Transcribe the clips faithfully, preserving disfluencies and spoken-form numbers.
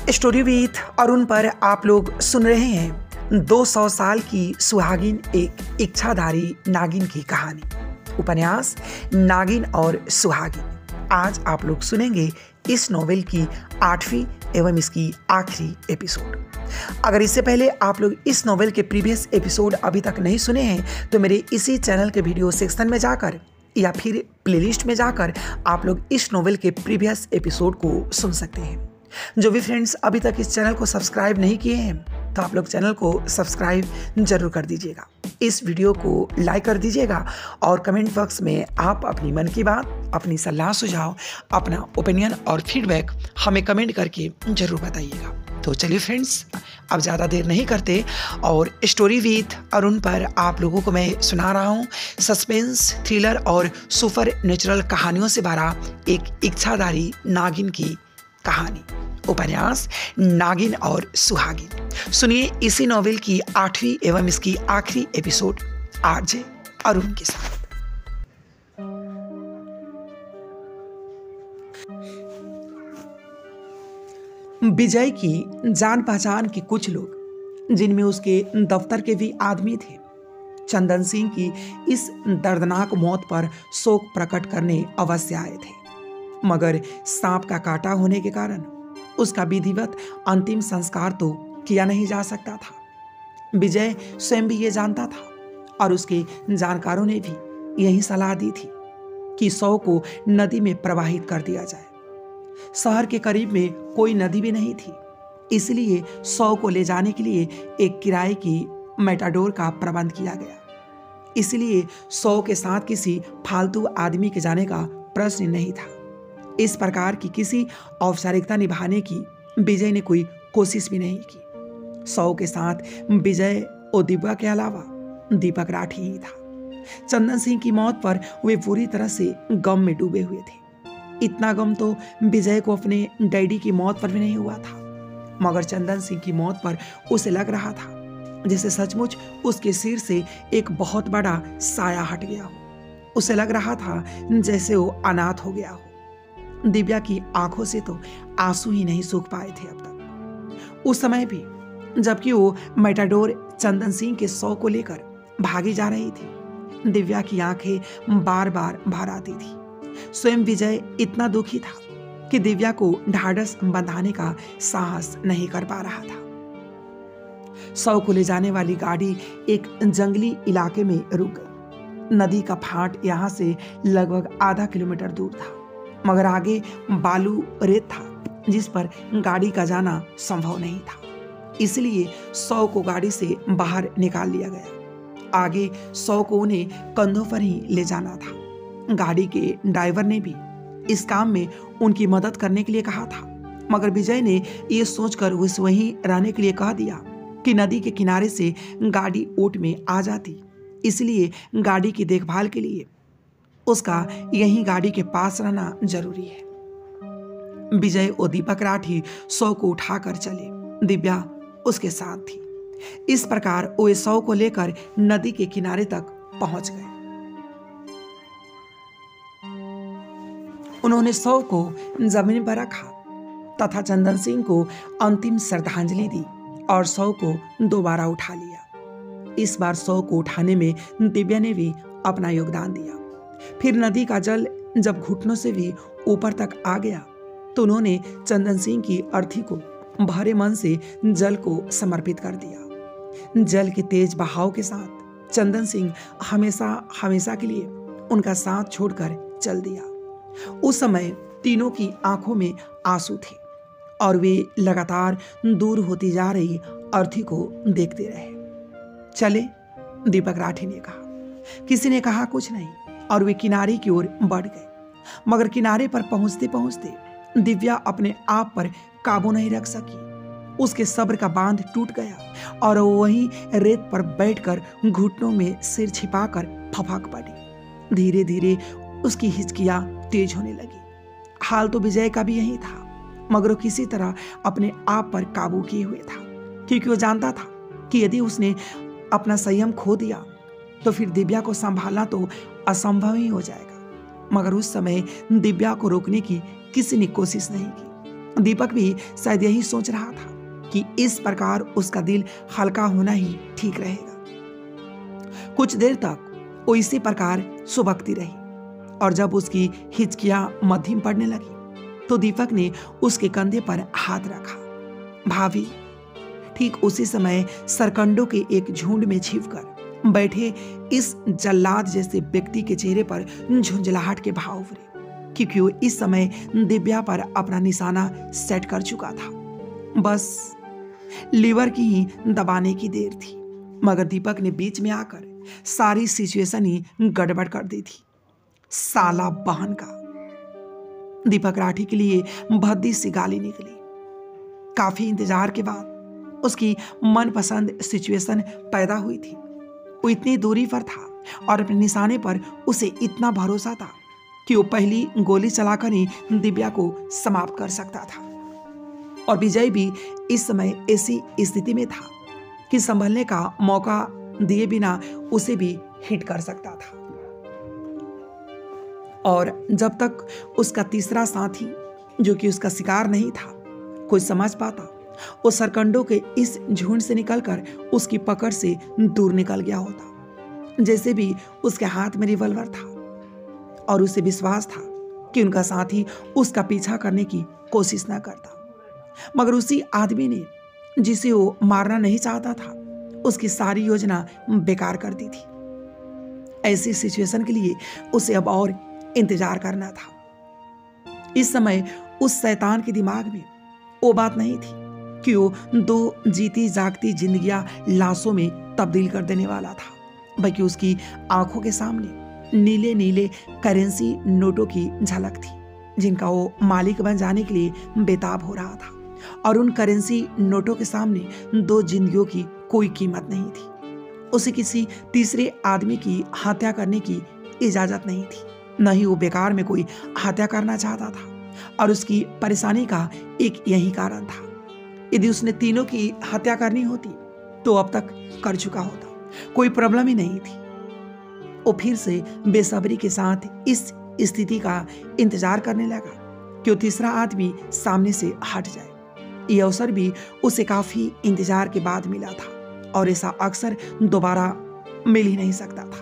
Story with Arun पर आप लोग सुन रहे हैं दो सौ साल की सुहागिन एक इच्छाधारी नागिन की कहानी। उपन्यास नागिन और सुहागिन। आज आप लोग सुनेंगे इस नॉवेल की आठवीं एवं इसकी आखिरी एपिसोड। अगर इससे पहले आप लोग इस नॉवेल के प्रीवियस एपिसोड अभी तक नहीं सुने हैं तो मेरे इसी चैनल के वीडियो सेक्शन में जाकर या फिर प्लेलिस्ट में जाकर आप लोग इस नॉवेल के प्रीवियस एपिसोड को सुन सकते हैं। जो भी फ्रेंड्स अभी तक इस चैनल को सब्सक्राइब नहीं किए हैं तो आप लोग चैनल को सब्सक्राइब जरूर कर दीजिएगा, इस वीडियो को लाइक कर दीजिएगा और कमेंट बॉक्स में आप अपनी मन की बात, अपनी सलाह सुझाव, अपना ओपिनियन और फीडबैक हमें कमेंट करके जरूर बताइएगा। तो चलिए फ्रेंड्स, अब ज़्यादा देर नहीं करते और स्टोरी विथ अरुण पर आप लोगों को मैं सुना रहा हूँ सस्पेंस, थ्रिलर और सुपर नेचुरल कहानियों से भरा एक इच्छाधारी नागिन की कहानी। उपन्यास नागिन और सुहागिन। सुनिए इसी नॉवेल की आठवीं एवं इसकी आखिरी एपिसोड आरजे अरुण के साथ। विजय की जान पहचान के कुछ लोग, जिनमें उसके दफ्तर के भी आदमी थे, चंदन सिंह की इस दर्दनाक मौत पर शोक प्रकट करने अवश्य आए थे, मगर सांप का काटा होने के कारण उसका विधिवत अंतिम संस्कार तो किया नहीं जा सकता था। विजय स्वयं भी ये जानता था और उसके जानकारों ने भी यही सलाह दी थी कि शव को नदी में प्रवाहित कर दिया जाए। शहर के करीब में कोई नदी भी नहीं थी, इसलिए शव को ले जाने के लिए एक किराए की मेटाडोर का प्रबंध किया गया। इसलिए शव के साथ किसी फालतू आदमी के जाने का प्रश्न नहीं था। इस प्रकार की किसी औपचारिकता निभाने की विजय ने कोई कोशिश भी नहीं की। शव के साथ विजय और दिव्या के अलावा दीपक राठी ही था। चंदन सिंह की मौत पर वे पूरी तरह से गम में डूबे हुए थे। इतना गम तो विजय को अपने डैडी की मौत पर भी नहीं हुआ था, मगर चंदन सिंह की मौत पर उसे लग रहा था जैसे सचमुच उसके सिर से एक बहुत बड़ा साया हट गया हो। उसे लग रहा था जैसे वो अनाथ हो गया हो। दिव्या की आंखों से तो आंसू ही नहीं सूख पाए थे अब तक। उस समय भी जबकि वो मेटाडोर चंदन सिंह के शव को लेकर भागी जा रही थी, दिव्या की आंखें बार बार भर आती थी। स्वयं विजय इतना दुखी था कि दिव्या को ढाढ़स बंधाने का साहस नहीं कर पा रहा था। शव को ले जाने वाली गाड़ी एक जंगली इलाके में रुक गई। नदी का फाट यहाँ से लगभग आधा किलोमीटर दूर था, मगर आगे बालू रेत था जिस पर गाड़ी का जाना संभव नहीं था। इसलिए शव को गाड़ी से बाहर निकाल लिया गया। आगे शव को उन्हें कंधों पर ही ले जाना था। गाड़ी के ड्राइवर ने भी इस काम में उनकी मदद करने के लिए कहा था, मगर विजय ने यह सोचकर उसे वहीं रहने के लिए कह दिया कि नदी के किनारे से गाड़ी ऊँट में आ जाती, इसलिए गाड़ी की देखभाल के लिए उसका यही गाड़ी के पास रहना जरूरी है। विजय और दीपक राठी शव को उठाकर चले, दिव्या उसके साथ थी। इस प्रकार वे शव को लेकर नदी के किनारे तक पहुंच गए। उन्होंने शव को जमीन पर रखा तथा चंदन सिंह को अंतिम श्रद्धांजलि दी और शव को दोबारा उठा लिया। इस बार शव को उठाने में दिव्या ने भी अपना योगदान दिया। फिर नदी का जल जब घुटनों से भी ऊपर तक आ गया तो उन्होंने चंदन सिंह की अर्थी को भरे मन से जल को समर्पित कर दिया। जल के तेज बहाव के साथ चंदन सिंह हमेशा हमेशा के लिए उनका साथ छोड़कर चल दिया। उस समय तीनों की आंखों में आंसू थे और वे लगातार दूर होती जा रही अर्थी को देखते रहे। चले, दीपक राठी ने कहा। किसी ने कहा कुछ नहीं और वे किनारे की ओर बढ़ गए, मगर किनारे पर पहुंचते पहुंचते दिव्या अपने आप पर काबू नहीं रख सकी। उसके सब्र का बांध टूट गया और वो वहीं रेत पर बैठकर घुटनों में सिर छिपाकर फफक पड़ी। धीरे धीरे उसकी हिचकियां तेज होने लगी। हाल तो विजय का भी यही था, मगर वो किसी तरह अपने आप पर काबू किए हुए था, क्योंकि वो जानता था कि यदि उसने अपना संयम खो दिया तो फिर दिव्या को संभालना तो असंभव ही हो जाएगा। मगर उस समय दिव्या को रोकने की किसी ने कोशिश नहीं की। दीपक भी शायद यही सोच रहा था कि इस प्रकार उसका दिल हल्का होना ही ठीक रहेगा। कुछ देर तक वो इसी प्रकार सुबकती रही और जब उसकी हिचकियां मध्यम पड़ने लगी तो दीपक ने उसके कंधे पर हाथ रखा। भाभी। ठीक उसी समय सरकंडों के एक झुंड में छिपकर बैठे इस जल्लाद जैसे व्यक्ति के चेहरे पर झुंझलाहट के भाव उभरे, क्योंकि वो इस समय दिव्या पर अपना निशाना सेट कर चुका था। बस लीवर की ही दबाने की देर थी, मगर दीपक ने बीच में आकर सारी सिचुएशन ही गड़बड़ कर दी थी। साला बहन का। दीपक राठी के लिए भद्दी सी गाली निकली। काफी इंतजार के बाद उसकी मनपसंद सिचुएशन पैदा हुई थी। वो इतनी दूरी पर था और अपने निशाने पर उसे इतना भरोसा था कि वो पहली गोली चलाकर ही दिव्या को समाप्त कर सकता था। और विजय भी इस समय ऐसी स्थिति में था कि संभलने का मौका दिए बिना उसे भी हिट कर सकता था। और जब तक उसका तीसरा साथी, जो कि उसका शिकार नहीं था, कोई समझ पाता, वो सरकंडों के इस झुंड से निकलकर उसकी पकड़ से दूर निकल गया होता। जैसे भी उसके हाथ में रिवॉल्वर था और उसे विश्वास था कि उनका साथी उसका पीछा करने की कोशिश न करता, मगर उसी आदमी ने, जिसे वो मारना नहीं चाहता था, उसकी सारी योजना बेकार कर दी थी। ऐसी सिचुएशन के लिए उसे अब और इंतजार करना था। इस समय उस शैतान के दिमाग में वो बात नहीं थी कि वो दो जीती जागती जिंदगियां लाशों में तब्दील कर देने वाला था, बल्कि उसकी आंखों के सामने नीले नीले करेंसी नोटों की झलक थी, जिनका वो मालिक बन जाने के लिए बेताब हो रहा था। और उन करेंसी नोटों के सामने दो जिंदगियों की कोई कीमत नहीं थी। उसे किसी तीसरे आदमी की हत्या करने की इजाजत नहीं थी, न ही वो बेकार में कोई हत्या करना चाहता था। और उसकी परेशानी का एक यही कारण था। यदि उसने तीनों की हत्या करनी होती तो अब तक कर चुका होता, कोई प्रॉब्लम ही नहीं थी। वो फिर से बेसब्री के साथ इस स्थिति का इंतजार करने लगा कि वो तीसरा आदमी सामने से हट जाए। यह अवसर भी उसे काफी इंतजार के बाद मिला था और ऐसा अक्सर दोबारा मिल ही नहीं सकता था।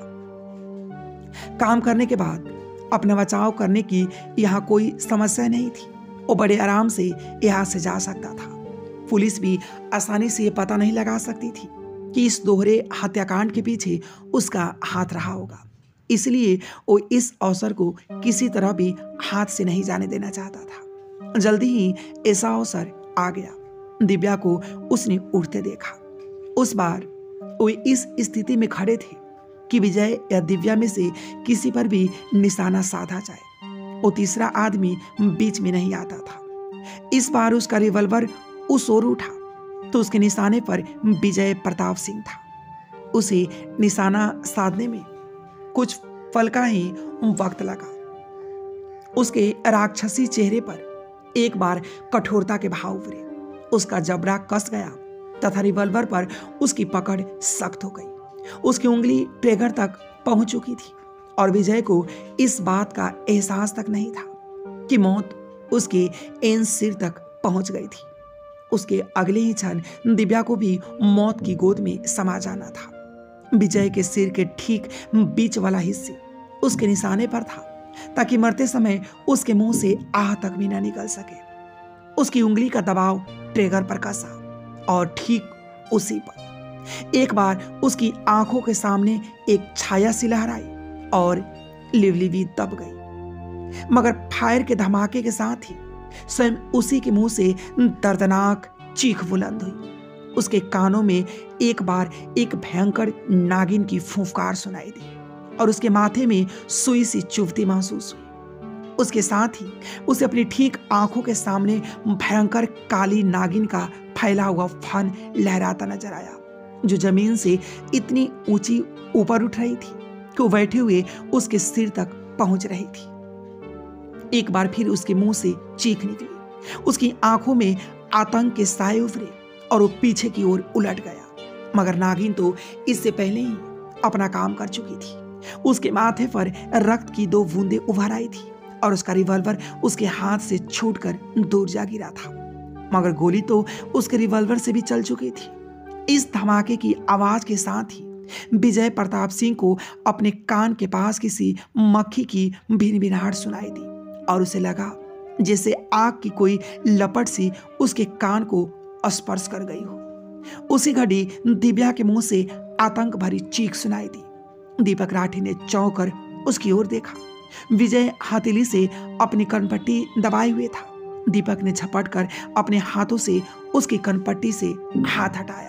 काम करने के बाद अपना बचाव करने की यहाँ कोई समस्या नहीं थी। वो बड़े आराम से यहाँ से जा सकता था। पुलिस भी आसानी से ये पता नहीं लगा सकती थी कि इस दोहरे हत्याकांड के पीछे उसका हाथ रहा होगा। इसलिए वो इस अवसर को किसी तरह भी हाथ से नहीं जाने देना चाहता था। जल्दी ही ऐसा अवसर आ गया। दिव्या को उसने उठते देखा। उस बार वो इस स्थिति में खड़े थे कि विजय या दिव्या में से किसी पर भी निशाना साधा जाए। वो तीसरा आदमी बीच में नहीं आता था। इस बार उसका रिवॉल्वर उस ओर उठा तो उसके निशाने पर विजय प्रताप सिंह था। उसे निशाना साधने में कुछ पल का ही वक्त लगा। उसके राक्षसी चेहरे पर एक बार कठोरता के भाव उभरे। उसका जबड़ा कस गया तथा रिवॉल्वर पर उसकी पकड़ सख्त हो गई। उसकी उंगली ट्रिगर तक पहुंच चुकी थी और विजय को इस बात का एहसास तक नहीं था कि मौत उसके एन सिर तक पहुंच गई थी। उसके अगले ही क्षण दिव्या को भी मौत की गोद में समा जाना था। विजय के सिर के ठीक बीच वाला हिस्सा उसके निशाने पर था ताकि मरते समय उसके मुंह से आह तक भी न निकल सके। उसकी उंगली का दबाव ट्रिगर पर कसा और ठीक उसी पर एक बार उसकी आंखों के सामने एक छाया सी लहराई और लिवलिवी दब गई। मगर फायर के धमाके के साथ ही स्वयं उसी के मुंह से दर्दनाक चीख बुलंद हुई। उसके कानों में एक बार एक भयंकर नागिन की फुफकार सुनाई दी और उसके माथे में सुई सी चुभती महसूस हुई। उसके साथ ही उसे अपनी ठीक आंखों के सामने भयंकर काली नागिन का फैला हुआ फन लहराता नजर आया, जो जमीन से इतनी ऊंची ऊपर उठ रही थी कि वो बैठे हुए उसके सिर तक पहुंच रही थी। एक बार फिर उसके मुंह से चीख निकली। उसकी आंखों में आतंक के साए उभरे और वो पीछे की ओर उलट गया। मगर नागिन तो इससे पहले ही अपना काम कर चुकी थी। उसके माथे पर रक्त की दो बूंदें उभर आई थी और उसका रिवॉल्वर उसके हाथ से छूटकर दूर जा गिरा था, मगर गोली तो उसके रिवॉल्वर से भी चल चुकी थी। इस धमाके की आवाज के साथ ही विजय प्रताप सिंह को अपने कान के पास किसी मक्खी की भिनभिनाहट सुनाई दी और उसे लगा जैसे आग की कोई लपट सी उसके कान को स्पर्श कर गई हो। उसी घड़ी दिव्या के मुंह से आतंक भरी चीख सुनाई दी। दीपक राठी ने चौंक कर उसकी ओर देखा। विजय हथेली से अपनी कनपट्टी दबाए हुए था। दीपक ने झपट कर अपने हाथों से उसकी कनपट्टी से हाथ हटाया।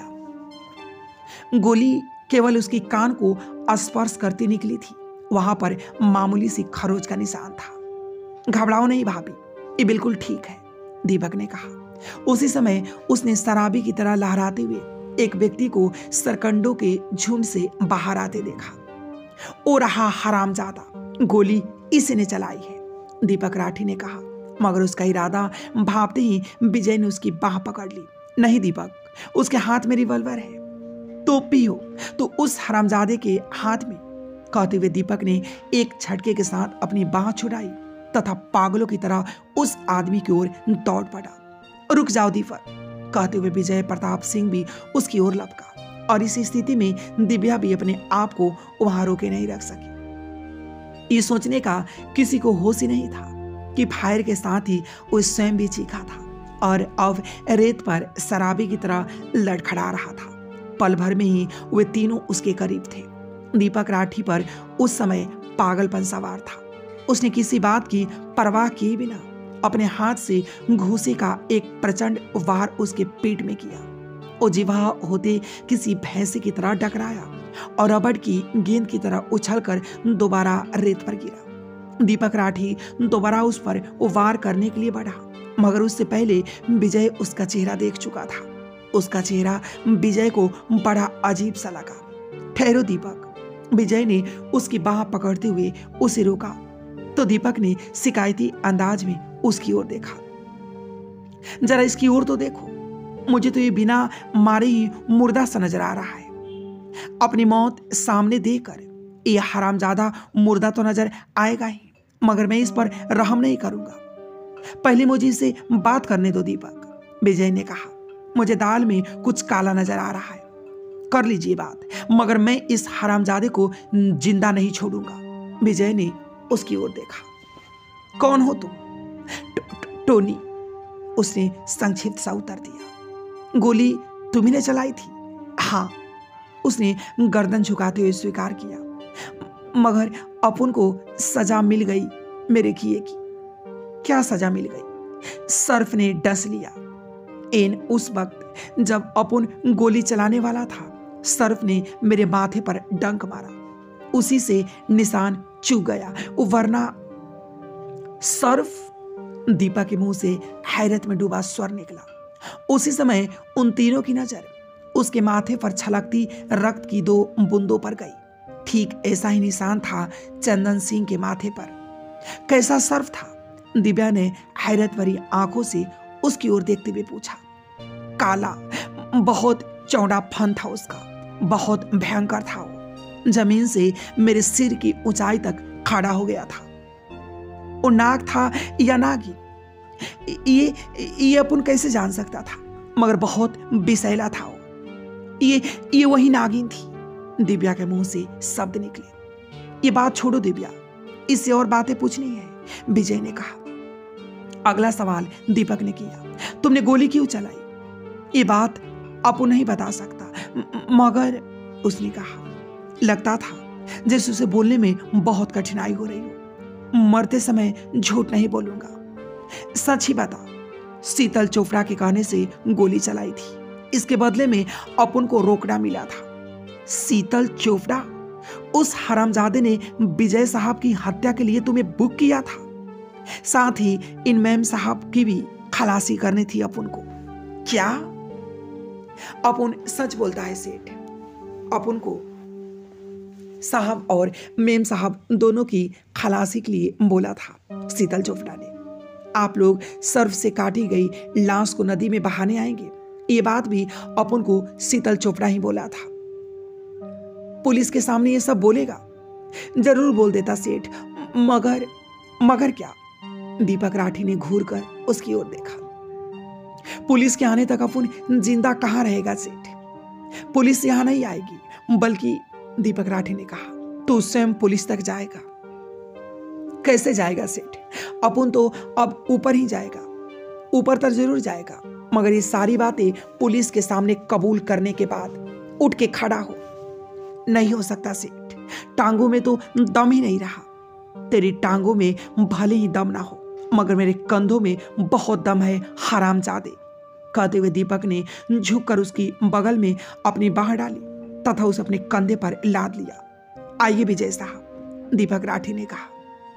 गोली केवल उसकी कान को स्पर्श करती निकली थी। वहां पर मामूली सी खरोच का निशान था। घबराओ नहीं भाभी, ये बिल्कुल ठीक है, दीपक ने कहा। उसी समय उसने शराबी की तरह लहराते हुए एक व्यक्ति को सरकंडों के झुंड से बाहर आते देखा। ओ रहा हरामजादा, गोली इसी ने चलाई है, दीपक राठी ने कहा, मगर उसका इरादा भांपते ही विजय ने उसकी बाह पकड़ ली। नहीं दीपक, उसके हाथ में रिवॉल्वर है, तो पियो तो उस हरामजादे के हाथ में, कहते हुए दीपक ने एक झटके के साथ अपनी बाह छुड़ाई तथा पागलों की तरह उस आदमी की ओर दौड़ पड़ा। रुक जाओ दीपक, कहते हुए विजय प्रताप सिंह भी उसकी ओर लपका और इस स्थिति में दिव्या भी अपने आप को वहां रोके नहीं रख सकी। ये सोचने का किसी को होश ही नहीं था कि फायर के साथ ही वो स्वयं भी चीखा था और अब रेत पर शराबी की तरह लड़खड़ा रहा था। पल भर में ही वे तीनों उसके करीब थे। दीपक राठी पर उस समय पागलपन सवार था। उसने किसी बात की परवाह किए बिना अपने हाथ से घूसे का एक प्रचंड वार उसके पेट में किया। वो जिवा होते किसी भैंसे की तरह डकराया और रबड़ की गेंद की तरह उछलकर दोबारा रेत पर गिरा। दीपक राठी दोबारा उस पर वार करने के लिए बढ़ा, मगर उससे पहले विजय उसका चेहरा देख चुका था। उसका चेहरा विजय को बड़ा अजीब सा लगा। ठहरो दीपक, विजय ने उसकी बाह पकड़ते हुए उसे रोका तो दीपक ने शिकायती अंदाज में उसकी ओर देखा। जरा इसकी ओर तो देखो, मुझे तो ये बिना मारे ही मुर्दा सा नजर आ रहा है। अपनी मौत सामने देखकर ये हरामजादा मुर्दा तो नजर आएगा ही, मगर मैं इस पर रहम नहीं करूंगा। पहले मुझे इससे बात करने दो दीपक, विजय ने कहा। मुझे दाल में कुछ काला नजर आ रहा है, कर लीजिए बात, मगर मैं इस हरामजादे को जिंदा नहीं छोड़ूंगा। विजय ने उसकी ओर देखा। कौन हो तुम? टोनी, उसने संक्षिप्त सा उत्तर दिया। गोली तुम्ही ने चलाई थी? हाँ, उसने गर्दन झुकाते हुए स्वीकार किया। मगर अपन को सजा मिल गई मेरे किए की। क्या सजा मिल गई? सर्फ ने डस लिया। एन उस वक्त जब अपन गोली चलाने वाला था, सर्फ ने मेरे माथे पर डंक मारा, उसी से निशान चूक गया, वरना सर्फ। दीपक के मुंह से हैरत में डूबा स्वर निकला। उसी समय उन तीनों की नजर उसके माथे पर छलकती रक्त की दो बूंदों पर गई। ठीक ऐसा ही निशान था चंदन सिंह के माथे पर। कैसा सर्फ था? दिव्या ने हैरत भरी आंखों से उसकी ओर देखते हुए पूछा। काला, बहुत चौड़ा फन था उसका, बहुत भयंकर था वो। जमीन से मेरे सिर की ऊंचाई तक खड़ा हो गया था। वो नाग था या नागी, ये ये अपन कैसे जान सकता था, मगर बहुत विषैला था वो। ये ये वही नागिन थी। दिव्या के मुंह से शब्द निकले। ये बात छोड़ो दिव्या, इससे और बातें पूछनी है, विजय ने कहा। अगला सवाल दीपक ने किया। तुमने गोली क्यों चलाई? ये बात अपन नहीं बता सकता, मगर उसने कहा। लगता था जैसे उसे बोलने में बहुत कठिनाई हो रही हो। मरते समय झूठ नहीं बोलूंगा, सच ही बता। शीतल चोपड़ा के कहने से गोली चलाई थी। इसके बदले में अपन को रोकड़ा मिला था। शीतल चोपड़ा? उस हरामजादे ने विजय साहब की हत्या के लिए तुम्हें बुक किया था। साथ ही इन मैम साहब की भी खलासी करनी थी अपन को। क्या? अपन सच बोलता है सेठ। अपन को साहब और मेम साहब दोनों की खलासी के लिए बोला था शीतल चोपड़ा ने। आप लोग सर्फ से काटी गई लाश को नदी में बहाने आएंगे, ये बात भी अपन को शीतल चोपड़ा ही बोला था। पुलिस के सामने ये सब बोलेगा? जरूर बोल देता सेठ, मगर मगर क्या, दीपक राठी ने घूर कर उसकी ओर देखा। पुलिस के आने तक अपन जिंदा कहाँ रहेगा सेठ? पुलिस यहां नहीं आएगी। बल्कि दीपक राठी ने कहा, तो स्वयं पुलिस तक जाएगा? कैसे जाएगा सेठ? अपन तो अब ऊपर ही जाएगा। ऊपर तक जरूर जाएगा, मगर ये सारी बातें पुलिस के सामने कबूल करने के बाद उठ के खड़ा हो नहीं हो सकता सेठ। टांगों में तो दम ही नहीं रहा। तेरी टांगों में भले ही दम ना हो, मगर मेरे कंधों में बहुत दम है हरामजादे। कहते हुए दीपक ने झुककर उसकी बगल में अपनी बाह डाली तथा उसे अपने कंधे पर लाद लिया। आइए विजय साहब, दीपक राठी ने कहा।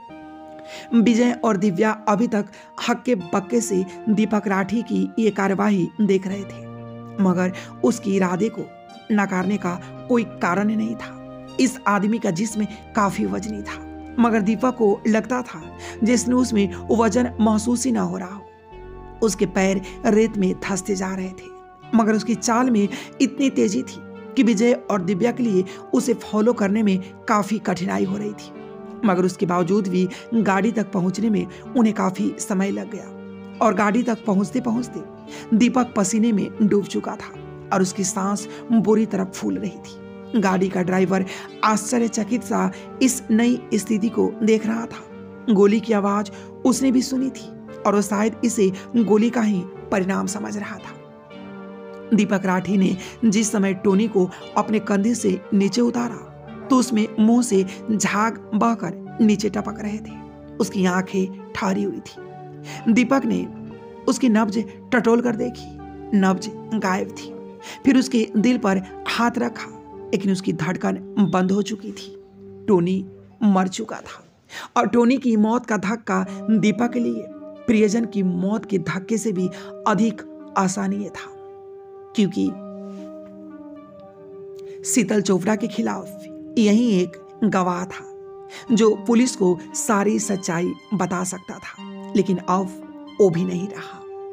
विजय और दिव्या अभी तक हक्के बक्के से दीपक राठी की ये कार्यवाही देख रहे थे, मगर उसकी इरादे को नकारने का कोई कारण नहीं था। इस आदमी का जिस्म काफी वजनी था, मगर दीपक को लगता था जिसने उसमें वजन महसूस ही ना हो रहा हो। उसके पैर रेत में धंसते जा रहे थे, मगर उसकी चाल में इतनी तेजी थी कि विजय और दिव्या के लिए उसे फॉलो करने में काफी कठिनाई हो रही थी। मगर उसके बावजूद भी गाड़ी तक पहुंचने में उन्हें काफी समय लग गया और गाड़ी तक पहुंचते पहुंचते दीपक पसीने में डूब चुका था और उसकी सांस बुरी तरह फूल रही थी। गाड़ी का ड्राइवर आश्चर्यचकित सा इस नई स्थिति को देख रहा था। गोली की आवाज उसने भी सुनी थी और वो शायद इसे गोली का ही परिणाम समझ रहा था। दीपक राठी ने जिस समय टोनी को अपने कंधे से नीचे उतारा तो उसमें मुंह से झाग बहकर नीचे टपक रहे थे। उसकी आंखें ठहरी हुई थी। दीपक ने उसकी नब्ज टटोल कर देखी, नब्ज गायब थी। फिर उसके दिल पर हाथ रखा, लेकिन उसकी धड़कन बंद हो चुकी थी। टोनी मर चुका था और टोनी की मौत का धक्का दीपक के लिए प्रियजन की मौत के धक्के से भी अधिक आसानी था, क्योंकि शीतल चोपड़ा के खिलाफ यही एक गवाह था जो पुलिस को सारी सच्चाई बता सकता था, लेकिन अब वो भी नहीं रहा।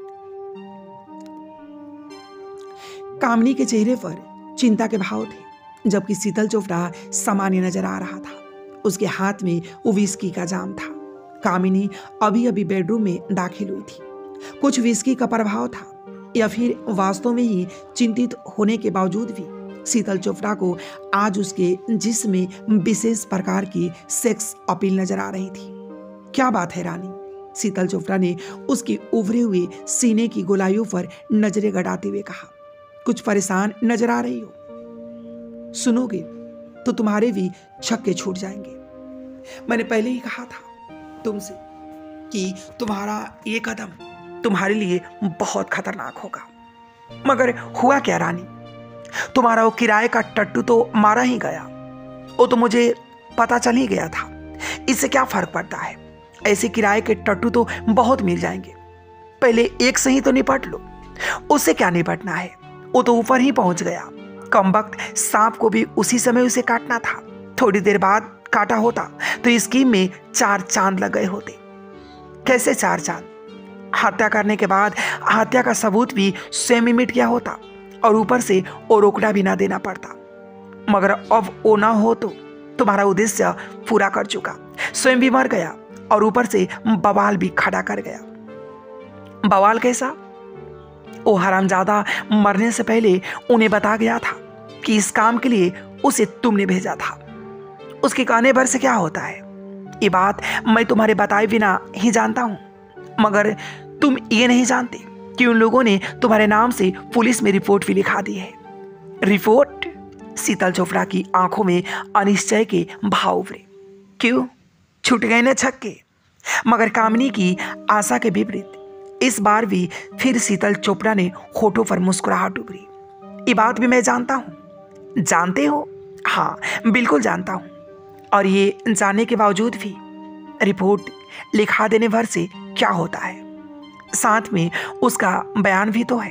कामनी के चेहरे पर चिंता के भाव थे, जबकि शीतल चोपड़ा सामान्य नजर आ रहा था। उसके हाथ में वो विस्की का जाम था। कामिनी अभी अभी बेडरूम में दाखिल हुई थी। कुछ विस्की का प्रभाव था या फिर वास्तव में ही चिंतित होने के बावजूद भी शीतल चोपड़ा को आज उसके जिस्म में विशेष प्रकार की सेक्स अपील नजर आ रही थी। क्या बात है रानी? शीतल चोपड़ा ने उसकी उभरे हुए सीने की गोलाइयों पर नजरें गड़ाते हुए कहा। कुछ परेशान नजर आ रही हो? सुनोगे तो तुम्हारे भी छक्के छूट जाएंगे। मैंने पहले ही कहा था तुमसे कि तुम्हारा ये कदम तुम्हारे लिए बहुत खतरनाक होगा। मगर हुआ क्या रानी? तुम्हारा वो किराए का टट्टू तो मारा ही गया। वो तो मुझे पता चल ही गया था। इससे क्या फर्क पड़ता है? ऐसे किराए के टट्टू तो बहुत मिल जाएंगे। पहले एक से ही तो निपट लो। उससे क्या निपटना है? वो तो ऊपर ही पहुंच गया। कमबख्त सांप को भी उसी समय उसे काटना था। थोड़ी देर बाद काटा होता तो स्कीम में चार चांद लग गए होते। कैसे चार चांद? हत्या करने के बाद हत्या का सबूत भी स्वयं मिट गया होता और ऊपर से वो रोकड़ा भी ना देना पड़ता। मगर अब वो ना हो तो तुम्हारा उद्देश्य पूरा कर चुका। स्वयं भी मर गया और ऊपर से बवाल भी खड़ा कर गया। बवाल कैसा? वो हरामजादा मरने से पहले उन्हें बता गया था कि इस काम के लिए उसे तुमने भेजा था। उसके कहने भर से क्या होता है? ये बात मैं तुम्हारे बताए बिना ही जानता हूं, मगर तुम ये नहीं जानते कि उन लोगों ने तुम्हारे नाम से पुलिस में रिपोर्ट भी लिखा दी है। रिपोर्ट? शीतल चोपड़ा की आंखों में अनिश्चय के भाव उभरे। क्यों? छूट गए न छक्के? मगर कामिनी की आशा के विपरीत इस बार भी फिर शीतल चोपड़ा ने होठों पर मुस्कुराहट उभरी। ये बात भी मैं जानता हूं। जानते हो? हाँ, बिल्कुल जानता हूं। और ये जानने के बावजूद भी रिपोर्ट लिखा देने भर से क्या होता है? साथ में उसका बयान भी तो है।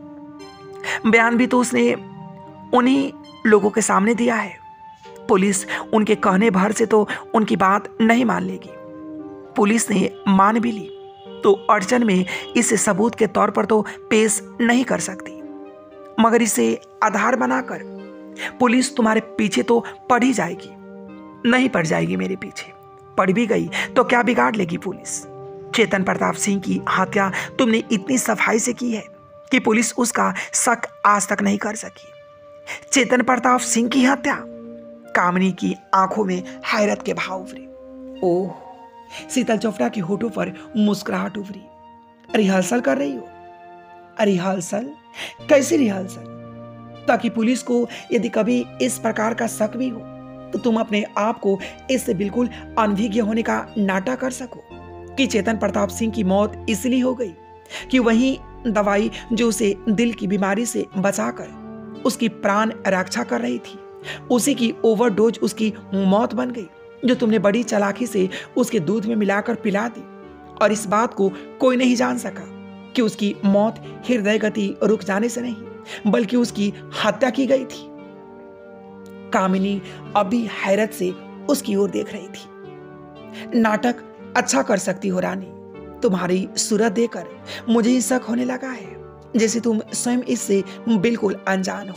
बयान भी तो उसने उन्हीं लोगों के सामने दिया है। पुलिस उनके कहने भर से तो उनकी बात नहीं मान लेगी। पुलिस ने मान भी ली तो अड़चन में इसे सबूत के तौर पर तो पेश नहीं कर सकती, मगर इसे आधार बनाकर पुलिस तुम्हारे पीछे तो पड़ ही जाएगी। नहीं पड़ जाएगी मेरे पीछे। पड़ भी गई तो क्या बिगाड़ लेगी पुलिस। चेतन प्रताप सिंह की हत्या तुमने इतनी सफाई से की है कि पुलिस उसका शक आज तक नहीं कर सकी। चेतन प्रताप सिंह की हत्या। कामिनी की आंखों में हैरत के भाव उभरे। ओह, शीतल चोपड़ा के होठों पर मुस्कुराहट उभरी। रिहर्सल कर रही हो? रिहर्सल? कैसी रिहर्सल? ताकि पुलिस को यदि कभी इस प्रकार का शक भी हो तो तुम अपने आप को इससे बिल्कुल अनभिज्ञ होने का नाटक कर सको कि चेतन प्रताप सिंह की मौत इसलिए हो गई कि वही दवाई जो उसे दिल की बीमारी से बचाकर उसकी प्राण रक्षा कर रही थी, उसी की ओवरडोज उसकी मौत बन गई, जो तुमने बड़ी चालाकी से उसके दूध में मिलाकर पिला दी। और इस बात को कोई नहीं जान सका कि उसकी मौत हृदय गति रुक जाने से नहीं बल्कि उसकी हत्या की गई थी। कामिनी अभी हैरत से उसकी ओर देख रही थी। नाटक अच्छा कर सकती हो रानी, तुम्हारी सूरत देखकर मुझे ही शक होने लगा है जैसे तुम स्वयं इससे बिल्कुल अनजान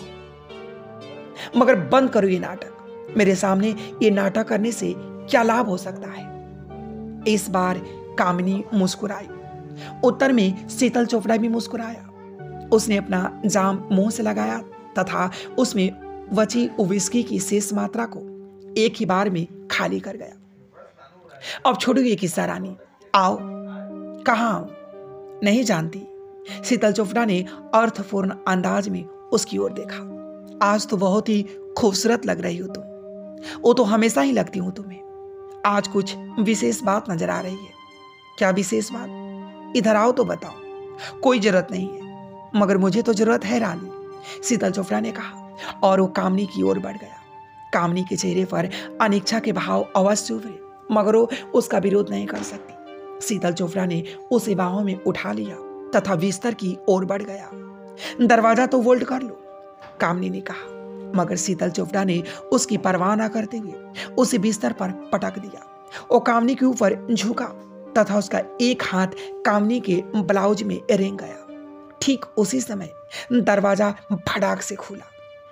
हो। मगर बंद करो ये नाटक। मेरे सामने ये नाटक करने से क्या लाभ हो सकता है? इस बार कामिनी मुस्कुराई। उत्तर में शीतल चोपड़ा भी मुस्कुराया। उसने अपना जाम मुंह से लगाया तथा उसमें बची विस्की की शेष मात्रा को एक ही बार में खाली कर गया। अब छोड़ो ये किस्सा रानी, आओ। कहाँ आओ? नहीं जानती। शीतल चोपड़ा ने अर्थपूर्ण अंदाज में उसकी ओर देखा। आज तो बहुत ही खूबसूरत लग रही हो तुम। वो तो हमेशा ही लगती हूं तुम्हें। आज कुछ विशेष बात नजर आ रही है। क्या विशेष बात? इधर आओ तो बताओ। कोई जरूरत नहीं है, मगर मुझे तो जरूरत है रानी, शीतल चोपड़ा ने कहा और वो कामिनी की ओर बढ़ गया। कामिनी के चेहरे पर अनिच्छा के भाव अवश्य उभरे, मगर वो उसका विरोध नहीं कर सकती। शीतल चोपड़ा ने उसे बाहों में उठा लिया तथा बिस्तर की ओर बढ़ गया। दरवाजा तो वोल्ट कर लो, कामिनी ने कहा, मगर शीतल चोपड़ा ने उसकी परवाह न करते हुए उसे बिस्तर पर पटक दिया। वो कामिनी के ऊपर झुका तथा उसका एक हाथ कामिनी के ब्लाउज में रेंग गया। ठीक उसी समय दरवाजा भड़ाक से खुला।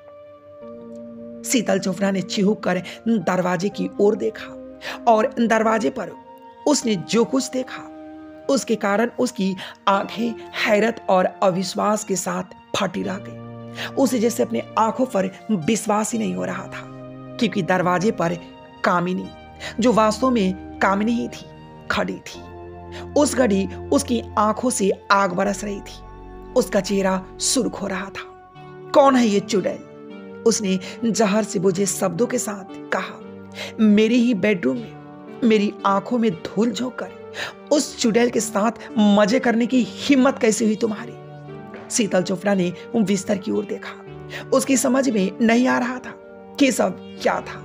शीतल चोपड़ा ने चिहुक कर दरवाजे की ओर देखा और दरवाजे पर उसने जो कुछ देखा उसके कारण उसकी आंखें हैरत और अविश्वास के साथ फटी रह गई। उसे जैसे अपने आंखों पर विश्वास ही नहीं हो रहा था, क्योंकि दरवाजे पर कामिनी, जो वास्तव में कामिनी ही थी, खड़ी थी। उस घड़ी उसकी आंखों से आग बरस रही थी। उसका चेहरा सुर्ख हो रहा था। कौन है ये चुड़ैल? उसने जहर से बुझे शब्दों के साथ कहा। मेरी ही बेडरूम में मेरी आंखों में धूल झोंककर उस चुड़ैल के साथ मजे करने की हिम्मत कैसे हुई तुम्हारी? शीतल चोपड़ा ने बिस्तर की ओर देखा। उसकी समझ में नहीं आ रहा था कि सब क्या था।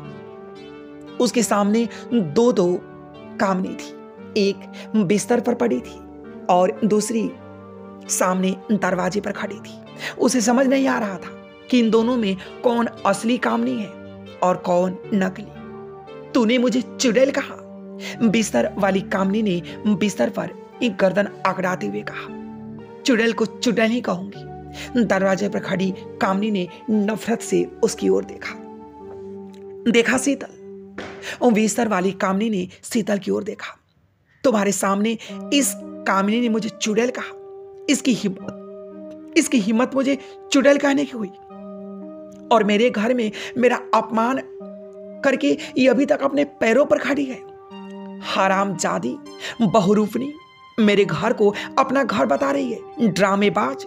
उसके सामने दो दो कामिनी थी, एक बिस्तर पर पड़ी थी और दूसरी सामने दरवाजे पर खड़ी थी। उसे समझ नहीं आ रहा था कि इन दोनों में कौन असली कामिनी है और कौन नकली। तूने मुझे चुड़ैल कहा? बिस्तर वाली कामिनी ने बिस्तर पर एक गर्दन अकड़ाते हुए कहा। चुड़ैल को चुड़ैल ही कहूंगी। दरवाजे पर खड़ी कामिनी ने नफरत से उसकी ओर देखा। देखा शीतल? और बिस्तर वाली कामिनी ने शीतल की ओर देखा। तुम्हारे सामने इस कामिनी ने मुझे चुड़ैल कहा। इसकी हिम्मत इसकी हिम्मत मुझे चुड़ैल कहने की हुई और मेरे घर में मेरा अपमान करके ये अभी तक अपने पैरों पर खड़ी है। हरामजादी, बहुरूपनी, मेरे घर को अपना घर बता रही है। ड्रामेबाज।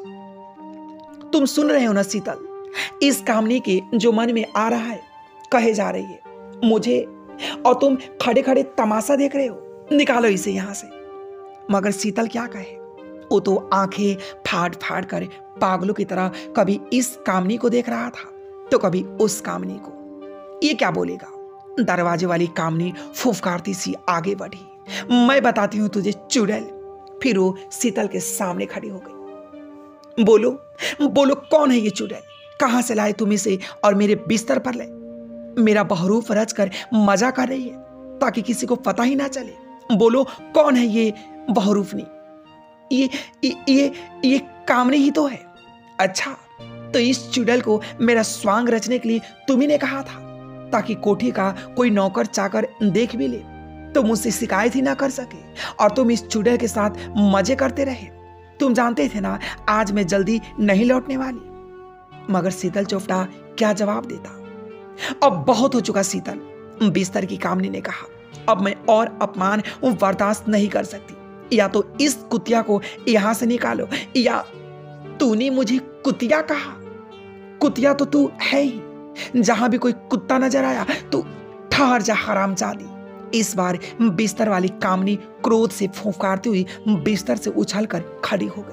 तुम सुन रहे हो ना शीतल? इस कामिनी के जो मन में आ रहा है कहे जा रही है मुझे, और तुम खड़े खड़े तमाशा देख रहे हो। निकालो इसे यहां से। मगर शीतल क्या कहे? वो तो आंखें फाड़ फाड़ कर पागलों की तरह कभी इस कामिनी को देख रहा था तो कभी उस कामिनी को। ये क्या बोलेगा? दरवाजे वाली कामिनी फुफकारती सी आगे बढ़ी। मैं बताती हूं तुझे चुड़ैल। फिर वो शीतल के सामने खड़ी हो गई। बोलो बोलो, कौन है ये चुड़ैल? कहां से लाए तुम इसे और मेरे बिस्तर पर ले? मेरा बहरूफ रच कर मजा कर रही है ताकि किसी को पता ही ना चले। बोलो, कौन है ये बहरूफनी? ये ये ये, ये कामिनी ही तो है। अच्छा, तो इस चुड़ैल को मेरा स्वांग रचने के लिए तुम ही ने कहा था ताकि कोठी का कोई नौकर चाकर देख भी ले तुम मुझसे शिकायत ही ना कर सके और तुम इस चुड़ैल के साथ मजे करते रहे। तुम जानते थे ना आज मैं जल्दी नहीं लौटने वाली। मगर शीतल चोपड़ा क्या जवाब देता। अब बहुत हो चुका शीतल, बिस्तर की कामनी ने कहा। अब मैं और अपमान बर्दाश्त नहीं कर सकती। या तो इस कुतिया को यहां से निकालो या। तूने मुझे कुतिया कहा? कुतिया तो तू है ही। जहां भी कोई कुत्ता नजर आया तो ठहर जा हरामजादी। इस बार बिस्तर वाली कामनी क्रोध से फुफकारती हुई बिस्तर से उछलकर खड़ी हो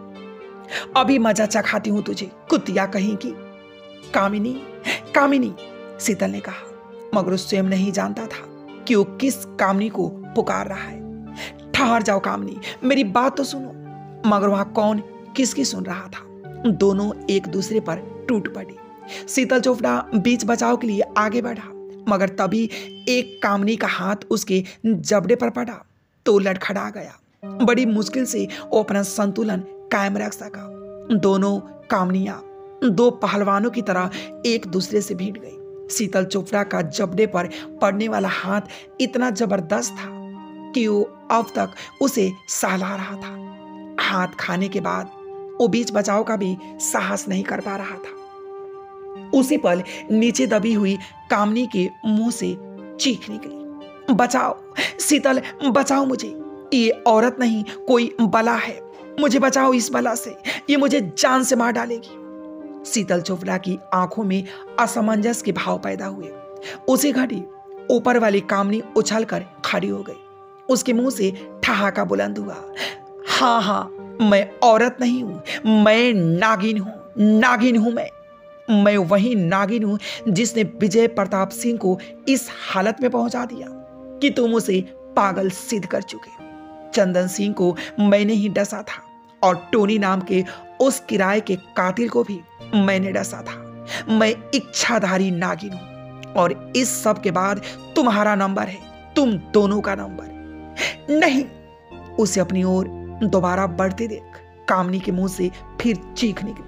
गई। अभी मजा चखाती हूं तुझे, कुतिया कहीं की। कामिनी, कामिनी, शीतल ने कहा। मगर वो स्वयं नहीं जानता था कि वो किस कामनी को पुकार रहा है। ठहर जाओ कामनी, मेरी बात तो सुनो। मगर वहां कौन किसकी सुन रहा था? दोनों एक दूसरे पर टूट पड़ी। शीतल चोपड़ा बीच बचाव के लिए आगे बढ़ा, मगर तभी एक कामनी का हाथ उसके जबड़े पर पड़ा तो लड़खड़ा गया। बड़ी मुश्किल से वो अपना संतुलन कायम रख सका। दोनों कामनियां दो पहलवानों की तरह एक दूसरे से भिड़ गई। शीतल चोपड़ा का जबड़े पर पड़ने वाला हाथ इतना जबरदस्त था कि वो अब तक उसे सहला रहा था। हाथ खाने के बाद वो बीच बचाव का भी साहस नहीं कर पा रहा था। उसी पल नीचे दबी हुई कामनी के मुंह से चीख निकली, बचाओ शीतल, बचाओ मुझे। ये औरत नहीं कोई बला है। मुझे बचाओ इस बला से, ये मुझे जान से मार डालेगी। शीतल चोपड़ा की आंखों में असमंजस के भाव पैदा हुए। उसी घड़ी ऊपर वाली कामनी उछलकर खड़ी हो गई। उसके मुंह से ठहाका बुलंद हुआ, हाँ हाँ, मैं औरत नहीं हूं, मैं नागिन हूं, नागिन हूं मैं। मैं वही नागिन हूं जिसने विजय प्रताप सिंह को इस हालत में पहुंचा दिया कि तुम उसे पागल सिद्ध कर चुके। चंदन सिंह को मैंने ही डसा था और टोनी नाम के उस किराए के कातिल को भी मैंने डसा था। मैं इच्छाधारी नागिन हूं और इस सब के बाद तुम्हारा नंबर है, तुम दोनों का नंबर नहीं। उसे अपनी ओर दोबारा बढ़ते देख कामनी के मुंह से फिर चीख निकली।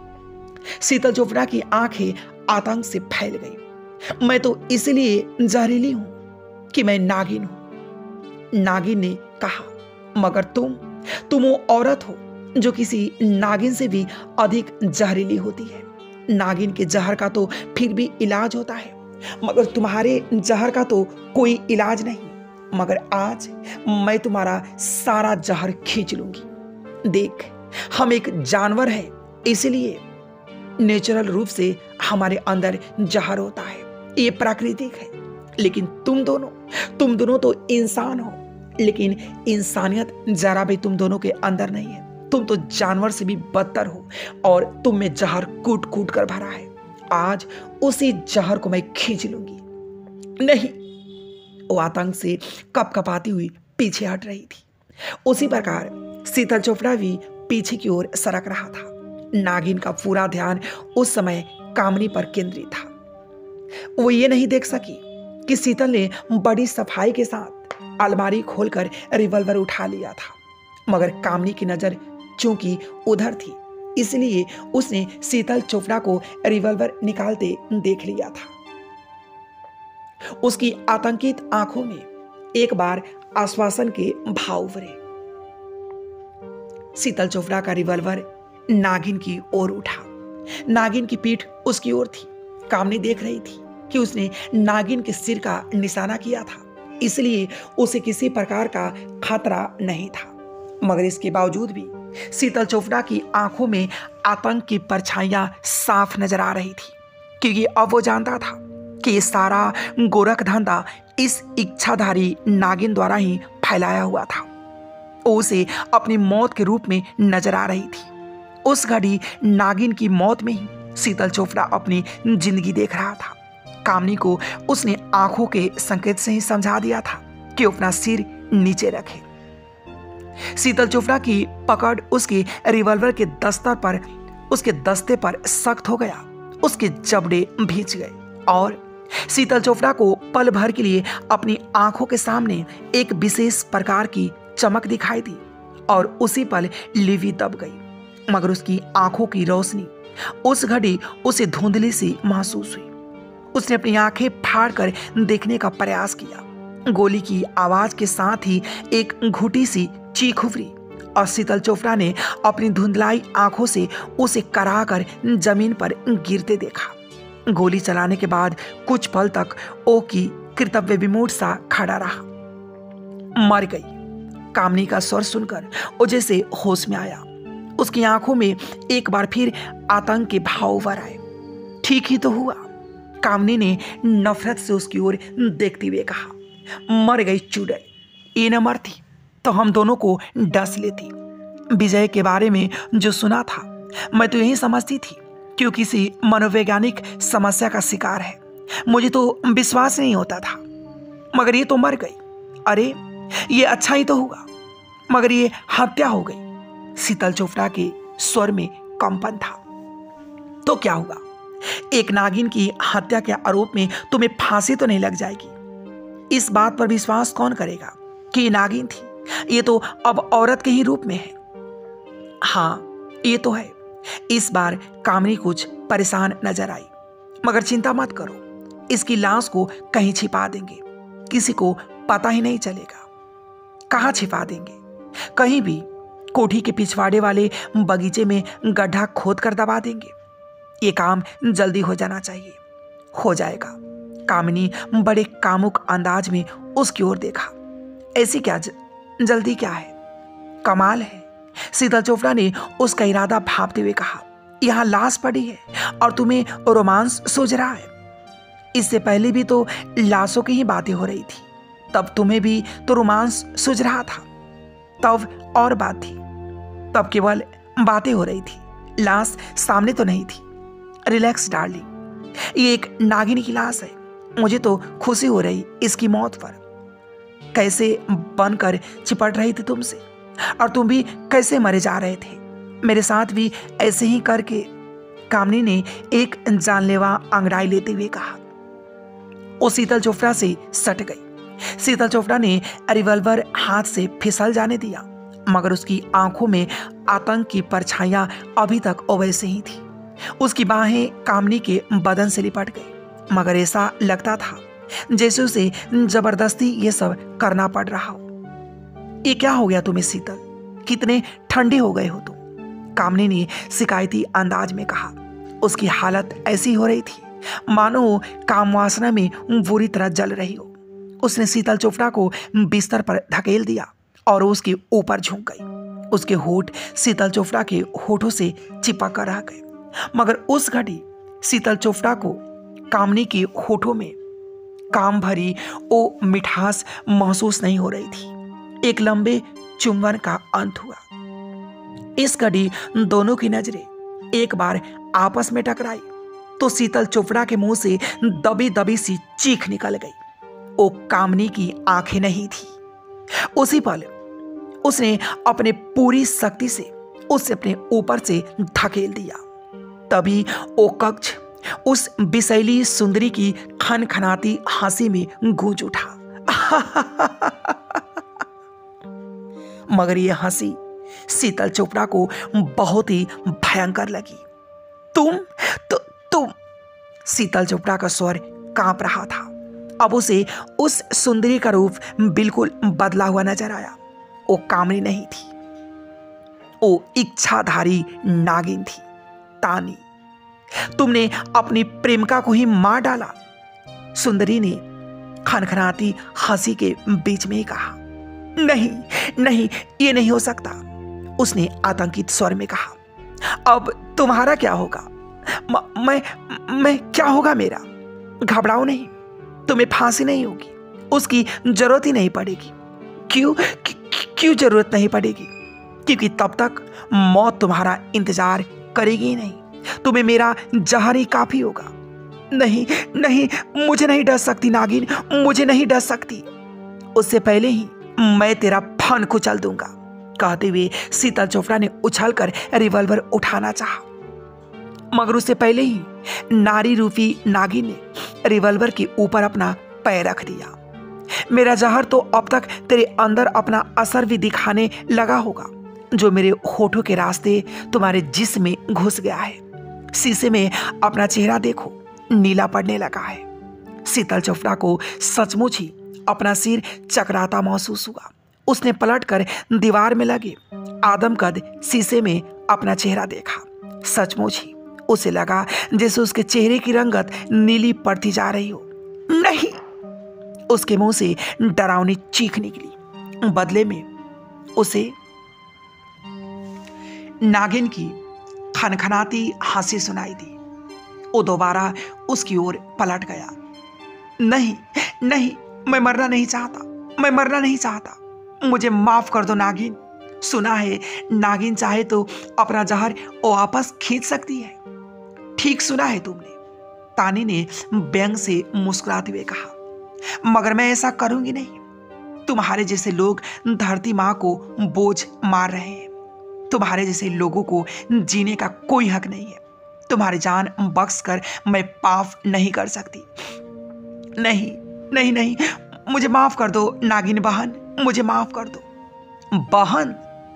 शीतल चोपड़ा की आंखें आतंक से फैल गई। मैं तो इसलिए जहरीली हूं कि मैं नागिन हूं, नागिन ने कहा। मगर तुम तुम वो औरत हो जो किसी नागिन से भी अधिक जहरीली होती है। नागिन के जहर का तो फिर भी इलाज होता है, मगर तुम्हारे जहर का तो कोई इलाज नहीं। मगर आज मैं तुम्हारा सारा जहर खींच लूंगी। देख, हम एक जानवर है, इसलिए नेचुरल रूप से हमारे अंदर जहर होता है, ये प्राकृतिक है। लेकिन तुम दोनों तुम दोनों तो इंसान हो, लेकिन इंसानियत जरा भी तुम दोनों के अंदर नहीं है। तुम तो जानवर से भी बदतर हो और तुम में जहर कूट कूट कर भरा है। आज उसी जहर को मैं खींच लूंगी। नहीं, वो आतंक से कपकपाती हुई पीछे हट रही थी। उसी प्रकार शीतल चोपड़ा भी पीछे की ओर सरक रहा था। नागिन का पूरा ध्यान उस समय कामनी पर केंद्रित था। वो ये नहीं देख सकी कि शीतल ने बड़ी सफाई के साथ अलमारी खोलकर रिवॉल्वर उठा लिया था। मगर कामनी की नजर चूंकि उधर थी, इसलिए उसने शीतल चोपड़ा को रिवॉल्वर निकालते देख लिया था। उसकी आतंकित आंखों में एक बार आश्वासन के भाव उभरे। शीतल चोपड़ा का रिवॉल्वर नागिन की ओर उठा। नागिन की पीठ उसकी ओर थी। कामनी देख रही थी कि उसने नागिन के सिर का निशाना किया था, इसलिए उसे किसी प्रकार का खतरा नहीं था। मगर इसके बावजूद भी शीतल चोपड़ा की आंखों में आतंक की परछाइयां साफ नजर आ रही थी, क्योंकि अब वो जानता था कि ये सारा गोरख धंधा इस इच्छाधारी नागिन द्वारा ही फैलाया हुआ था। वो उसे अपनी मौत के रूप में नजर आ रही थी। उस घड़ी नागिन की मौत में ही शीतल चोपड़ा अपनी जिंदगी देख रहा था। कामनी को उसने आंखों के संकेत से ही समझा दिया था कि अपना सिर नीचे रखे। शीतल चोपड़ा की पकड़ उसके रिवॉल्वर के दस्तर पर उसके दस्ते पर सख्त हो गया। उसके जबड़े भींच गए और शीतल चोपड़ा को पल भर के लिए अपनी आंखों के सामने एक विशेष प्रकार की चमक दिखाई दी और उसी पल लिवी दब गई। मगर उसकी आंखों की रोशनी उस घड़ी उसे धुंधली सी महसूस हुई। उसने अपनी आंखें फाड़ कर देखने का प्रयास किया, गोली की आवाज के साथ ही एक घुटी सी चीख उभरी और शीतल चोपड़ा ने अपनी धुंधलाई आंखों से उसे कराकर जमीन पर गिरते देखा। गोली चलाने के बाद कुछ पल तक ओ की कर्तव्य विमूढ़ सा खड़ा रहा। मर गई। कामनी का स्वर सुनकर ओ जैसे होश में आया। उसकी आंखों में एक बार फिर आतंक के भाव उभर आए। ठीक ही तो हुआ, कामनी ने नफरत से उसकी ओर देखते हुए कहा। मर गई चुड़ैल, ये न मरती तो हम दोनों को डस लेती। विजय के बारे में जो सुना था मैं तो यही समझती थी कि वो किसी मनोवैज्ञानिक समस्या का शिकार है। मुझे तो विश्वास नहीं होता था, मगर ये तो मर गई। अरे ये अच्छा ही तो हुआ, मगर ये हत्या हो गई। शीतल चोपड़ा के स्वर में कंपन था। तो क्या हुआ? एक नागिन की हत्या के आरोप में तुम्हें फांसी तो नहीं लग जाएगी? इस बात पर विश्वास कौन करेगा कि ये नागिन थी? ये तो अब औरत के ही रूप में है। हाँ ये तो है। इस बार कामनी कुछ परेशान नजर आई। मगर चिंता मत करो, इसकी लाश को कहीं छिपा देंगे, किसी को पता ही नहीं चलेगा। कहाँ छिपा देंगे? कहीं भी कोठी के पिछवाड़े वाले बगीचे में गड्ढा खोद कर दबा देंगे। ये काम जल्दी हो जाना चाहिए। हो जाएगा। कामिनी बड़े कामुक अंदाज में उसकी ओर देखा। ऐसी क्या ज, जल्दी क्या है? कमाल है। शीतल चोपड़ा ने उसका इरादा भांपते हुए कहा। यहाँ लाश पड़ी है और तुम्हें रोमांस सूझ रहा है? इससे पहले भी तो लाशों की ही बातें हो रही थी, तब तुम्हें भी तो रोमांस सूझ रहा था। तब और बात थी, तब केवल बातें हो रही थी, लाश सामने तो नहीं थी। रिलैक्स डार्लिंग, ये एक नागिन की लाश है। मुझे तो खुशी हो रही इसकी मौत पर। कैसे बनकर चिपट रही थी तुमसे, और तुम भी कैसे मरे जा रहे थे। मेरे साथ भी ऐसे ही करके, कामनी ने एक जानलेवा अंगड़ाई लेते हुए कहा। वो शीतल चोपड़ा से सट गई। शीतल चोपड़ा ने रिवॉल्वर हाथ से फिसल जाने दिया, मगर उसकी आंखों में आतंक की परछाइयां अभी तक वैसे ही थी। उसकी बाहें कामनी के बदन से लिपट गई, मगर ऐसा लगता था जैसे उसे जबरदस्ती ये सब करना पड़ रहा हो। ये क्या हो गया तुम्हें शीतल? कितने ठंडे हो गए हो तुम? कामनी ने शिकायती अंदाज में कहा। उसकी हालत ऐसी हो रही थी मानो काम वासना में बुरी तरह जल रही हो। उसने शीतल चोपड़ा को बिस्तर पर धकेल दिया और उसके ऊपर झुक गई। उसके होठ शीतल चोपड़ा के होठों से चिपक कर रह गए, मगर उस घड़ी शीतल चोपड़ा को कामनी के होठों में काम भरी ओ मिठास महसूस नहीं हो रही थी। एक लंबे चुंबन का अंत हुआ। इस घड़ी दोनों की नजरें एक बार आपस में टकराई तो शीतल चोपड़ा के मुंह से दबी दबी सी चीख निकल गई। ओ कामनी की आंखें नहीं थी। उसी पल उसने अपने पूरी शक्ति से उसे अपने ऊपर से धकेल दिया। तभी ओ कक्ष उस विषैली सुंदरी की खनखनाती हंसी में गूंज उठा। मगर यह हंसी शीतल चोपड़ा को बहुत ही भयंकर लगी। तुम तो तुम शीतल चोपड़ा का स्वर कांप रहा था। अब उसे उस सुंदरी का रूप बिल्कुल बदला हुआ नजर आया। वो कामनी नहीं थी, वो इच्छाधारी नागिन थी, तानी। तुमने अपनी प्रेमिका को ही मार डाला, सुंदरी ने खनखनाती हंसी के बीच में ही कहा। नहीं नहीं, ये नहीं हो सकता, उसने आतंकित स्वर में कहा। अब तुम्हारा क्या होगा? म, मैं मैं क्या होगा मेरा? घबराओ नहीं, तुम्हें फांसी नहीं होगी, उसकी जरूरत ही नहीं पड़ेगी। क्यों क्यों जरूरत नहीं पड़ेगी? क्योंकि तब तक मौत तुम्हारा इंतजार करेगी ही नहीं। तुम्हें मेरा जहर ही काफी होगा। नहीं नहीं, मुझे नहीं डर सकती नागिन, मुझे नहीं डर सकती। उससे पहले ही मैं तेरा फन कुचल दूंगा, कहते हुए शीतल चोपड़ा ने उछलकर रिवॉल्वर उठाना चाहा, मगर उससे पहले ही नारी रूपी नागिन ने रिवॉल्वर के ऊपर अपना पैर रख दिया। मेरा जहर तो अब तक तेरे अंदर अपना असर भी दिखाने लगा होगा, जो मेरे होठों के रास्ते तुम्हारे जिस्म में घुस गया है। शीशे में अपना चेहरा देखो, नीला पड़ने लगा है। शीतल चोपड़ा को सचमुच ही अपना सिर चकराता महसूस हुआ। उसने पलटकर दीवार में लगे आदमकद शीशे में अपना चेहरा देखा। सचमुच ही उसे लगा जैसे उसके चेहरे की रंगत नीली पड़ती जा रही हो। नहीं! उसके मुंह से डरावनी चीख निकली। बदले में उसे नागिन की खनखनाती हंसी सुनाई दी। वो दोबारा उसकी ओर पलट गया। नहीं नहीं, मैं मरना नहीं चाहता, मैं मरना नहीं चाहता। मुझे माफ कर दो नागिन। सुना है नागिन चाहे तो अपना जहर वापस खींच सकती है। ठीक सुना है तुमने, तानी ने व्यंग से मुस्कुराते हुए कहा। मगर मैं ऐसा करूंगी नहीं। तुम्हारे जैसे लोग धरती माँ को बोझ मार रहे हैं। तुम्हारे जैसे लोगों को जीने का कोई हक नहीं है। तुम्हारी जान बख्श कर मैं पाप नहीं कर सकती। नहीं नहीं नहीं, मुझे माफ कर दो नागिन बहन, मुझे माफ कर दो। बहन?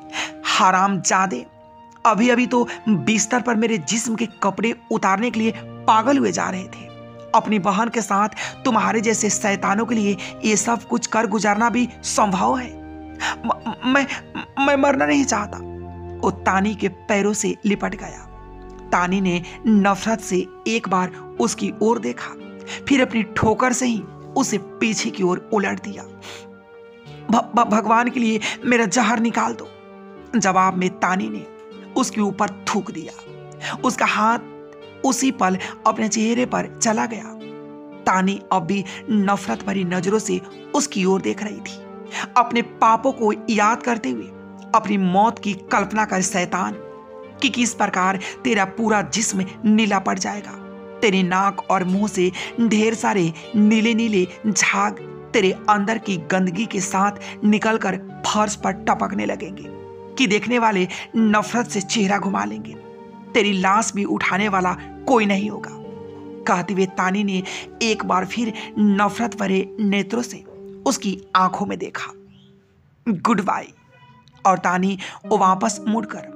हरामजादे, अभी अभी तो बिस्तर पर मेरे जिस्म के कपड़े उतारने के लिए पागल हुए जा रहे थे। अपनी बहन के साथ तुम्हारे जैसे शैतानों के लिए ये सब कुछ कर गुजारना भी संभव है। म, मैं मैं मरना नहीं चाहता। वो तानी के पैरों से लिपट गया। तानी ने नफरत से एक बार उसकी ओर देखा, फिर अपनी ठोकर से ही उसे पीछे की ओर उलट दिया। भ, भ, भगवान के लिए मेरा जहर निकाल दो। जवाब में तानी ने उसके ऊपर थूक दिया। उसका हाथ उसी पल अपने चेहरे पर चला गया। तानी अब भी नफरत भरी नजरों से उसकी ओर देख रही थी। अपने पापों को याद करते हुए अपनी मौत की कल्पना कर शैतान, कि किस प्रकार तेरा पूरा जिस्म नीला पड़ जाएगा। तेरे नाक और मुंह से ढेर सारे नीले नीले झाग तेरे अंदर की गंदगी के साथ निकलकर फर्श पर टपकने लगेंगे, कि देखने वाले नफरत से चेहरा घुमा लेंगे। तेरी लाश भी उठाने वाला कोई नहीं होगा। कहते हुए तानी ने एक बार फिर नफरत भरे नेत्रों से उसकी आंखों में देखा। Good bye. और तानी वो वापस मुड़कर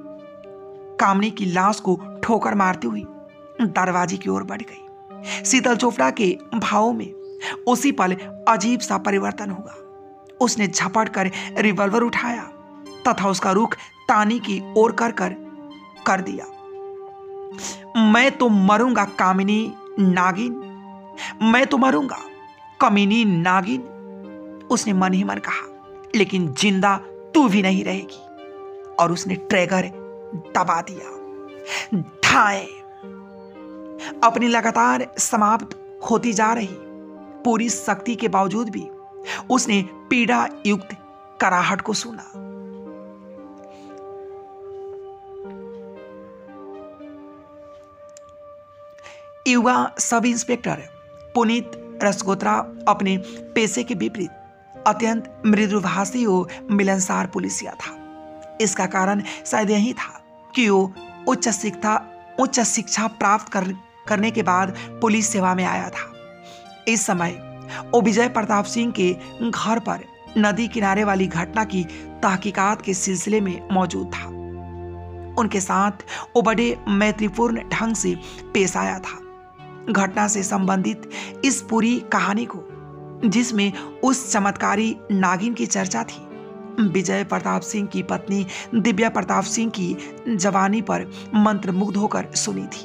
कामनी की लाश को ठोकर मारती हुई दरवाजे की ओर बढ़ गई। शीतल चोपड़ा के भावों में उसी पल अजीब सा परिवर्तन हुआ। उसने झपट कर रिवॉल्वर उठाया तथा उसका रुख तानी की ओर कर कर कर दिया। मैं तो मरूंगा कामिनी नागिन, मैं तो मरूंगा कमीनी नागिन, उसने मन ही मन कहा। लेकिन जिंदा तू भी नहीं रहेगी। और उसने ट्रिगर दबा दिया। ढाए। अपनी लगातार समाप्त होती जा रही पूरी शक्ति के बावजूद भी उसने पीड़ा युक्त कराहट को सुना। युवा सब इंस्पेक्टर पुनीत रसगोत्रा अपने पेशे के विपरीत अत्यंत मृदुभाषी और मिलनसार पुलिसिया था। इसका कारण शायद यही था कि वो उच्च शिक्षा उच्च शिक्षा प्राप्त कर, करने के बाद पुलिस सेवा में आया था। इस समय वो विजय प्रताप सिंह के घर पर नदी किनारे वाली घटना की तहकीकात के सिलसिले में मौजूद था। उनके साथ वो बड़े मैत्रीपूर्ण ढंग से पेश आया था। घटना से संबंधित इस पूरी कहानी को, जिसमें उस चमत्कारी नागिन की चर्चा थी, विजय प्रताप सिंह की पत्नी दिव्या प्रताप सिंह की जवानी पर मंत्रमुग्ध होकर सुनी थी।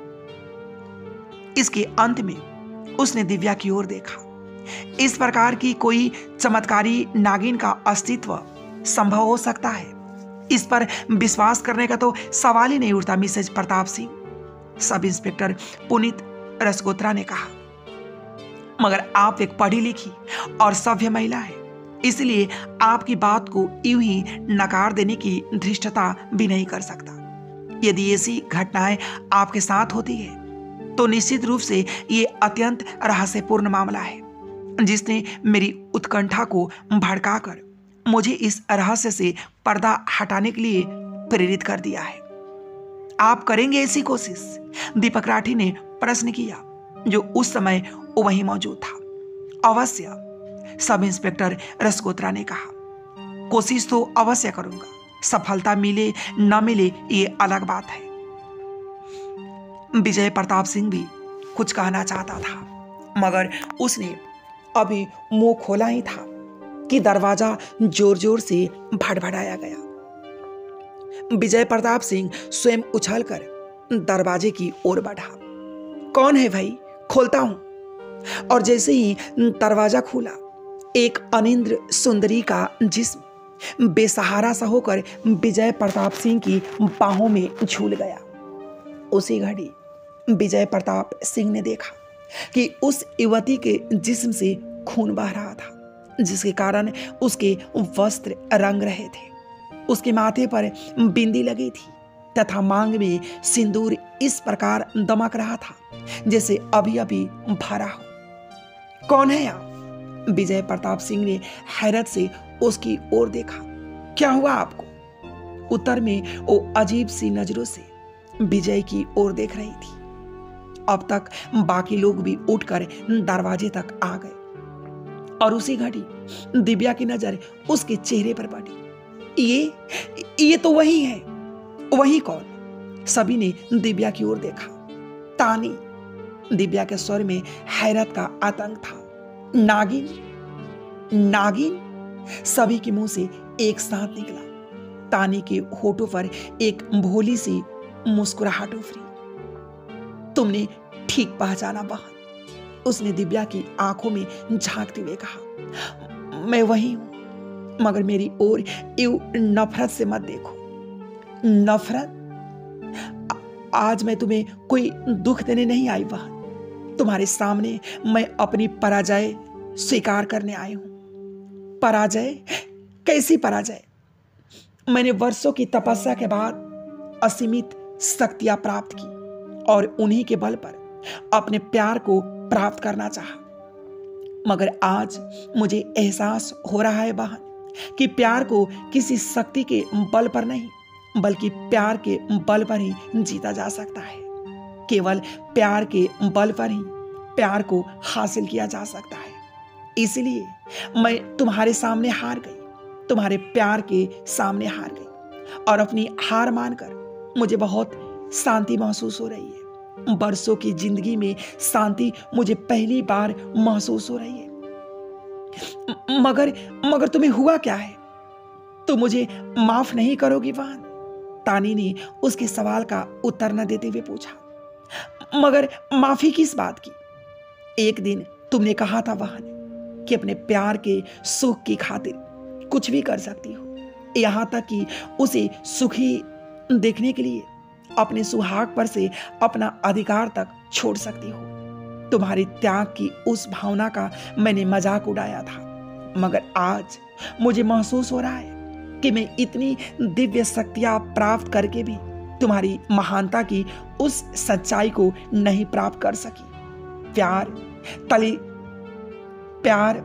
इसके अंत में उसने दिव्या की ओर देखा। इस प्रकार की कोई चमत्कारी नागिन का अस्तित्व संभव हो सकता है, इस पर विश्वास करने का तो सवाल ही नहीं उठता Mrs Pratap Singh. Sub inspector Puneet Rasgotra ने कहा। मगर आप एक पढ़ी लिखी और सभ्य महिला है, इसलिए आपकी बात को यूं ही नकार देने की धृष्टता भी नहीं कर सकता। यदि ऐसी घटनाएं आपके साथ होती है तो निश्चित रूप से ये अत्यंत रहस्यपूर्ण मामला है, जिसने मेरी उत्कंठा को भड़काकर मुझे इस रहस्य से पर्दा हटाने के लिए प्रेरित कर दिया है। आप करेंगे ऐसी कोशिश? दीपक राठी ने प्रश्न किया, जो उस समय वहीं मौजूद था। अवश्य, सब इंस्पेक्टर रसगोत्रा ने कहा। कोशिश तो अवश्य करूंगा, सफलता मिले न मिले ये अलग बात है। विजय प्रताप सिंह भी कुछ कहना चाहता था, मगर उसने अभी मुंह खोला ही था कि दरवाजा जोर जोर से भड़बड़ाया गया। विजय प्रताप सिंह स्वयं उछलकर दरवाजे की ओर बढ़ा। कौन है भाई, खोलता हूं। और जैसे ही दरवाजा खुला, एक अनिंद्र सुंदरी का जिस्म बेसहारा सा होकर विजय प्रताप सिंह की बाहों में झूल गया। उसी घड़ी विजय प्रताप सिंह ने देखा कि उस युवती के जिस्म से खून बह रहा था, जिसके कारण उसके वस्त्र रंग रहे थे। उसके माथे पर बिंदी लगी थी तथा मांग में सिंदूर इस प्रकार दमक रहा था जैसे अभी अभी भरा हो। कौन है आप? विजय प्रताप सिंह ने हैरत से उसकी ओर देखा। क्या हुआ आपको? उत्तर में वो अजीब सी नजरों से विजय की ओर देख रही थी। अब तक बाकी लोग भी उठकर दरवाजे तक आ गए और उसी घड़ी दिव्या की नजर उसके चेहरे पर पड़ी। ये ये तो वही है। वही कौन? सभी ने दिव्या की ओर देखा। तानी। दिव्या के स्वर में हैरत का आतंक था। नागिन? नागिन? सभी के मुंह से एक साथ निकला। तानी के होठों पर एक भोली सी मुस्कुराहट उभरी। तुमने ठीक पहचाना बहन, उसने दिव्या की आंखों में झांकते हुए कहा। मैं वही हूं, मगर मेरी ओर यूं नफरत से मत देखो। नफरत? आज मैं तुम्हें कोई दुख देने नहीं आई बहन। तुम्हारे सामने मैं अपनी पराजय स्वीकार करने आई हूं। पराजय? कैसी पराजय? मैंने वर्षों की तपस्या के बाद असीमित शक्तियां प्राप्त की और उन्हीं के बल पर अपने प्यार को प्राप्त करना चाहा। मगर आज मुझे एहसास हो रहा है बहन कि प्यार को किसी शक्ति के बल पर नहीं, बल्कि प्यार के बल पर ही जीता जा सकता है। केवल प्यार के बल पर ही प्यार को हासिल किया जा सकता है। इसलिए मैं तुम्हारे सामने हार गई, तुम्हारे प्यार के सामने हार गई और अपनी हार मानकर मुझे बहुत शांति महसूस हो रही है। बरसों की जिंदगी में शांति मुझे पहली बार महसूस हो रही है। मगर मगर तुम्हें हुआ क्या है? तुम मुझे माफ नहीं करोगी बहन? तानी ने उसके सवाल का उत्तर न देते हुए पूछा। मगर माफी किस बात की? एक दिन तुमने कहा था बहन कि अपने प्यार के सुख की खातिर कुछ भी कर सकती हो, यहां तक कि उसे सुखी देखने के लिए अपने सुहाग पर से अपना अधिकार तक छोड़ सकती हो। तुम्हारी त्याग की उस भावना का मैंने मजाक उड़ाया था, मगर आज मुझे महसूस हो रहा है कि मैं इतनी दिव्य शक्तियां प्राप्त करके भी तुम्हारी महानता की उस सच्चाई को नहीं प्राप्त कर सकी। प्यार तली प्यार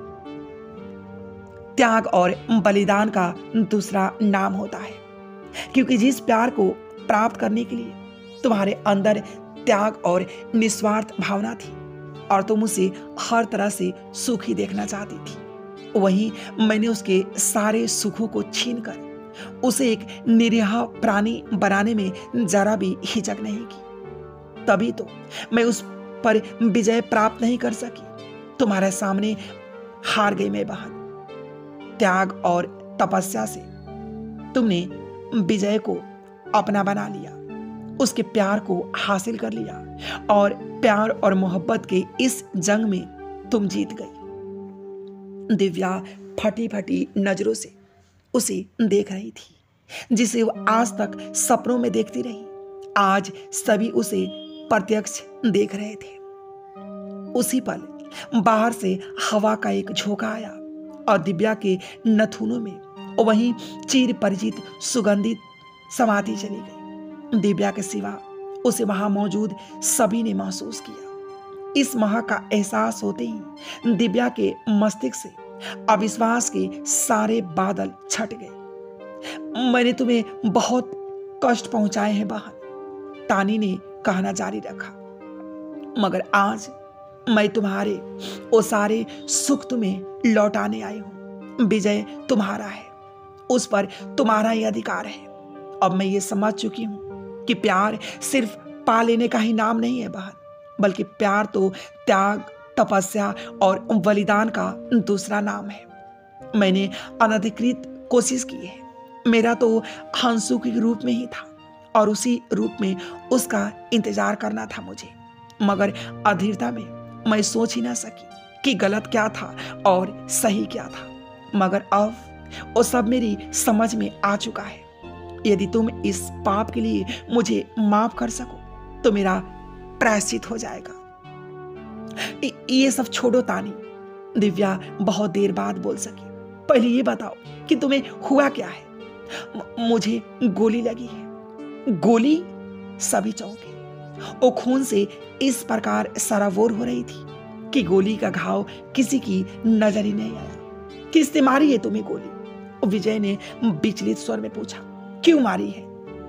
त्याग और बलिदान का दूसरा नाम होता है, क्योंकि जिस प्यार को प्राप्त करने के लिए तुम्हारे अंदर त्याग और निस्वार्थ भावना थी और तुम उसे हर तरह से सुखी देखना चाहती थी, वहीं मैंने उसके सारे सुखों को छीनकर उसे एक निरीह प्राणी बनाने में जरा भी हिचक नहीं की। तभी तो मैं उस पर विजय प्राप्त नहीं कर सकी। तुम्हारे सामने हार गई मैं बहन। त्याग और तपस्या से तुमने विजय को अपना बना लिया, उसके प्यार को हासिल कर लिया और प्यार और मोहब्बत के इस जंग में तुम जीत गई। दिव्या फटी फटी नजरों से उसे देख रही थी, जिसे वो आज तक सपनों में देखती रही। आज सभी उसे प्रत्यक्ष देख रहे थे। उसी पल बाहर से हवा का एक झोंका आया और दिव्या के नथुनों में वहीं चिर परिचित सुगंधित समाती चली गई। दिव्या के सिवा उसे वहां मौजूद सभी ने महसूस किया। इस महक का एहसास होते ही दिव्या के मस्तिष्क से अविश्वास के सारे बादल छट गए। मैंने तुम्हें बहुत कष्ट पहुंचाए हैं बहन, तानी ने कहना जारी रखा, मगर आज मैं तुम्हारे वो सारे सुख तुम्हें लौटाने आई हूं। विजय तुम्हारा है, उस पर तुम्हारा ही अधिकार है। अब मैं ये समझ चुकी हूं कि प्यार सिर्फ पा लेने का ही नाम नहीं है बहन, बल्कि प्यार तो त्याग तपस्या और बलिदान का दूसरा नाम है। मैंने अनधिकृत कोशिश की है। मेरा तो हंसू के रूप में ही था और उसी रूप में उसका इंतजार करना था मुझे, मगर अधीरता में मैं सोच ही ना सकी कि गलत क्या था और सही क्या था। मगर अब वो सब मेरी समझ में आ चुका है। यदि तुम इस पाप के लिए मुझे माफ कर सको तो मेरा प्रायश्चित हो जाएगा। ये सब छोड़ो तानी, दिव्या बहुत देर बाद बोल सकी। पहले ये बताओ कि तुम्हें हुआ क्या है। म- मुझे गोली लगी है। गोली? सभी चौंके। वो खून से इस प्रकार सराबोर हो रही थी कि गोली का घाव किसी की नजर ही नहीं आया। किसने मारी है तुम्हें गोली? विजय ने विचलित स्वर में पूछा। क्यों मारी है?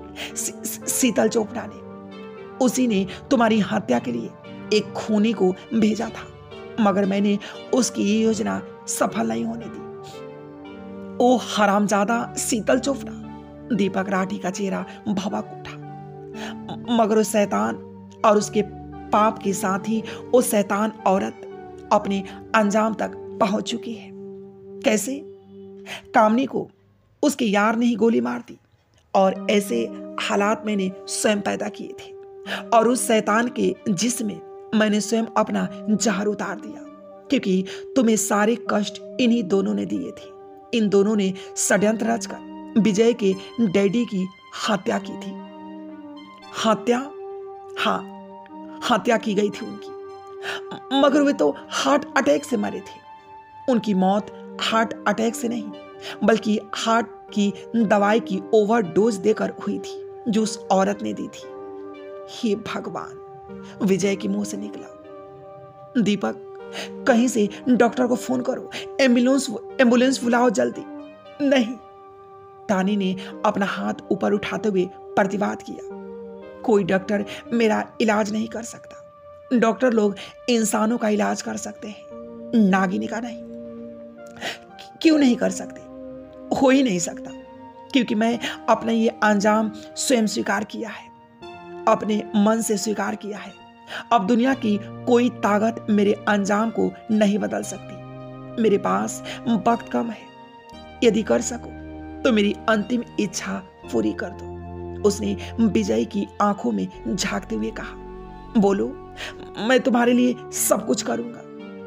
शीतल चोपड़ा ने। उसी ने तुम्हारी हत्या के लिए एक खूनी को भेजा था, मगर मैंने उसकी ये योजना सफल नहीं होने दी। ओ हरामजादा शीतल चोपड़ा। दीपक राठी का चेहरा भभक उठा। मगर उस शैतान और उसके पाप के साथ ही वो शैतान औरत अपने अंजाम तक पहुंच चुकी है। कैसे? कामनी को उसके यार ने ही गोली मार दी और ऐसे हालात मैंने स्वयं पैदा किए थे और उस शैतान के जिस्म में मैंने स्वयं अपना जहर उतार दिया, क्योंकि तुम्हें सारे कष्ट इन्हीं दोनों ने दिए थे। इन दोनों ने षड्यंत्र रचकर विजय के डैडी की हत्या की थी। हत्या? हाँ, हत्या की गई थी उनकी, मगर वे तो हार्ट अटैक से मरे थे। उनकी मौत हार्ट अटैक से नहीं बल्कि हार्ट की दवाई की ओवरडोज देकर हुई थी, जो उस औरत ने दी थी। हे भगवान, विजय के मुंह से निकला। दीपक, कहीं से डॉक्टर को फोन करो, एम्बुलेंस एम्बुलेंस बुलाओ जल्दी। नहीं, तानी ने अपना हाथ ऊपर उठाते हुए प्रतिवाद किया। कोई डॉक्टर मेरा इलाज नहीं कर सकता। डॉक्टर लोग इंसानों का इलाज कर सकते हैं, नागिनी का नहीं। क्यों नहीं कर सकते? हो ही नहीं सकता, क्योंकि मैं अपना ये अंजाम स्वयं स्वीकार किया है, अपने मन से स्वीकार किया है। अब दुनिया की कोई ताकत मेरे अंजाम को नहीं बदल सकती। मेरे पास वक्त कम है। यदि कर सको तो मेरी अंतिम इच्छा पूरी कर दो। उसने विजय की आंखों में झांकते हुए कहा। बोलो, मैं तुम्हारे लिए सब कुछ करूंगा।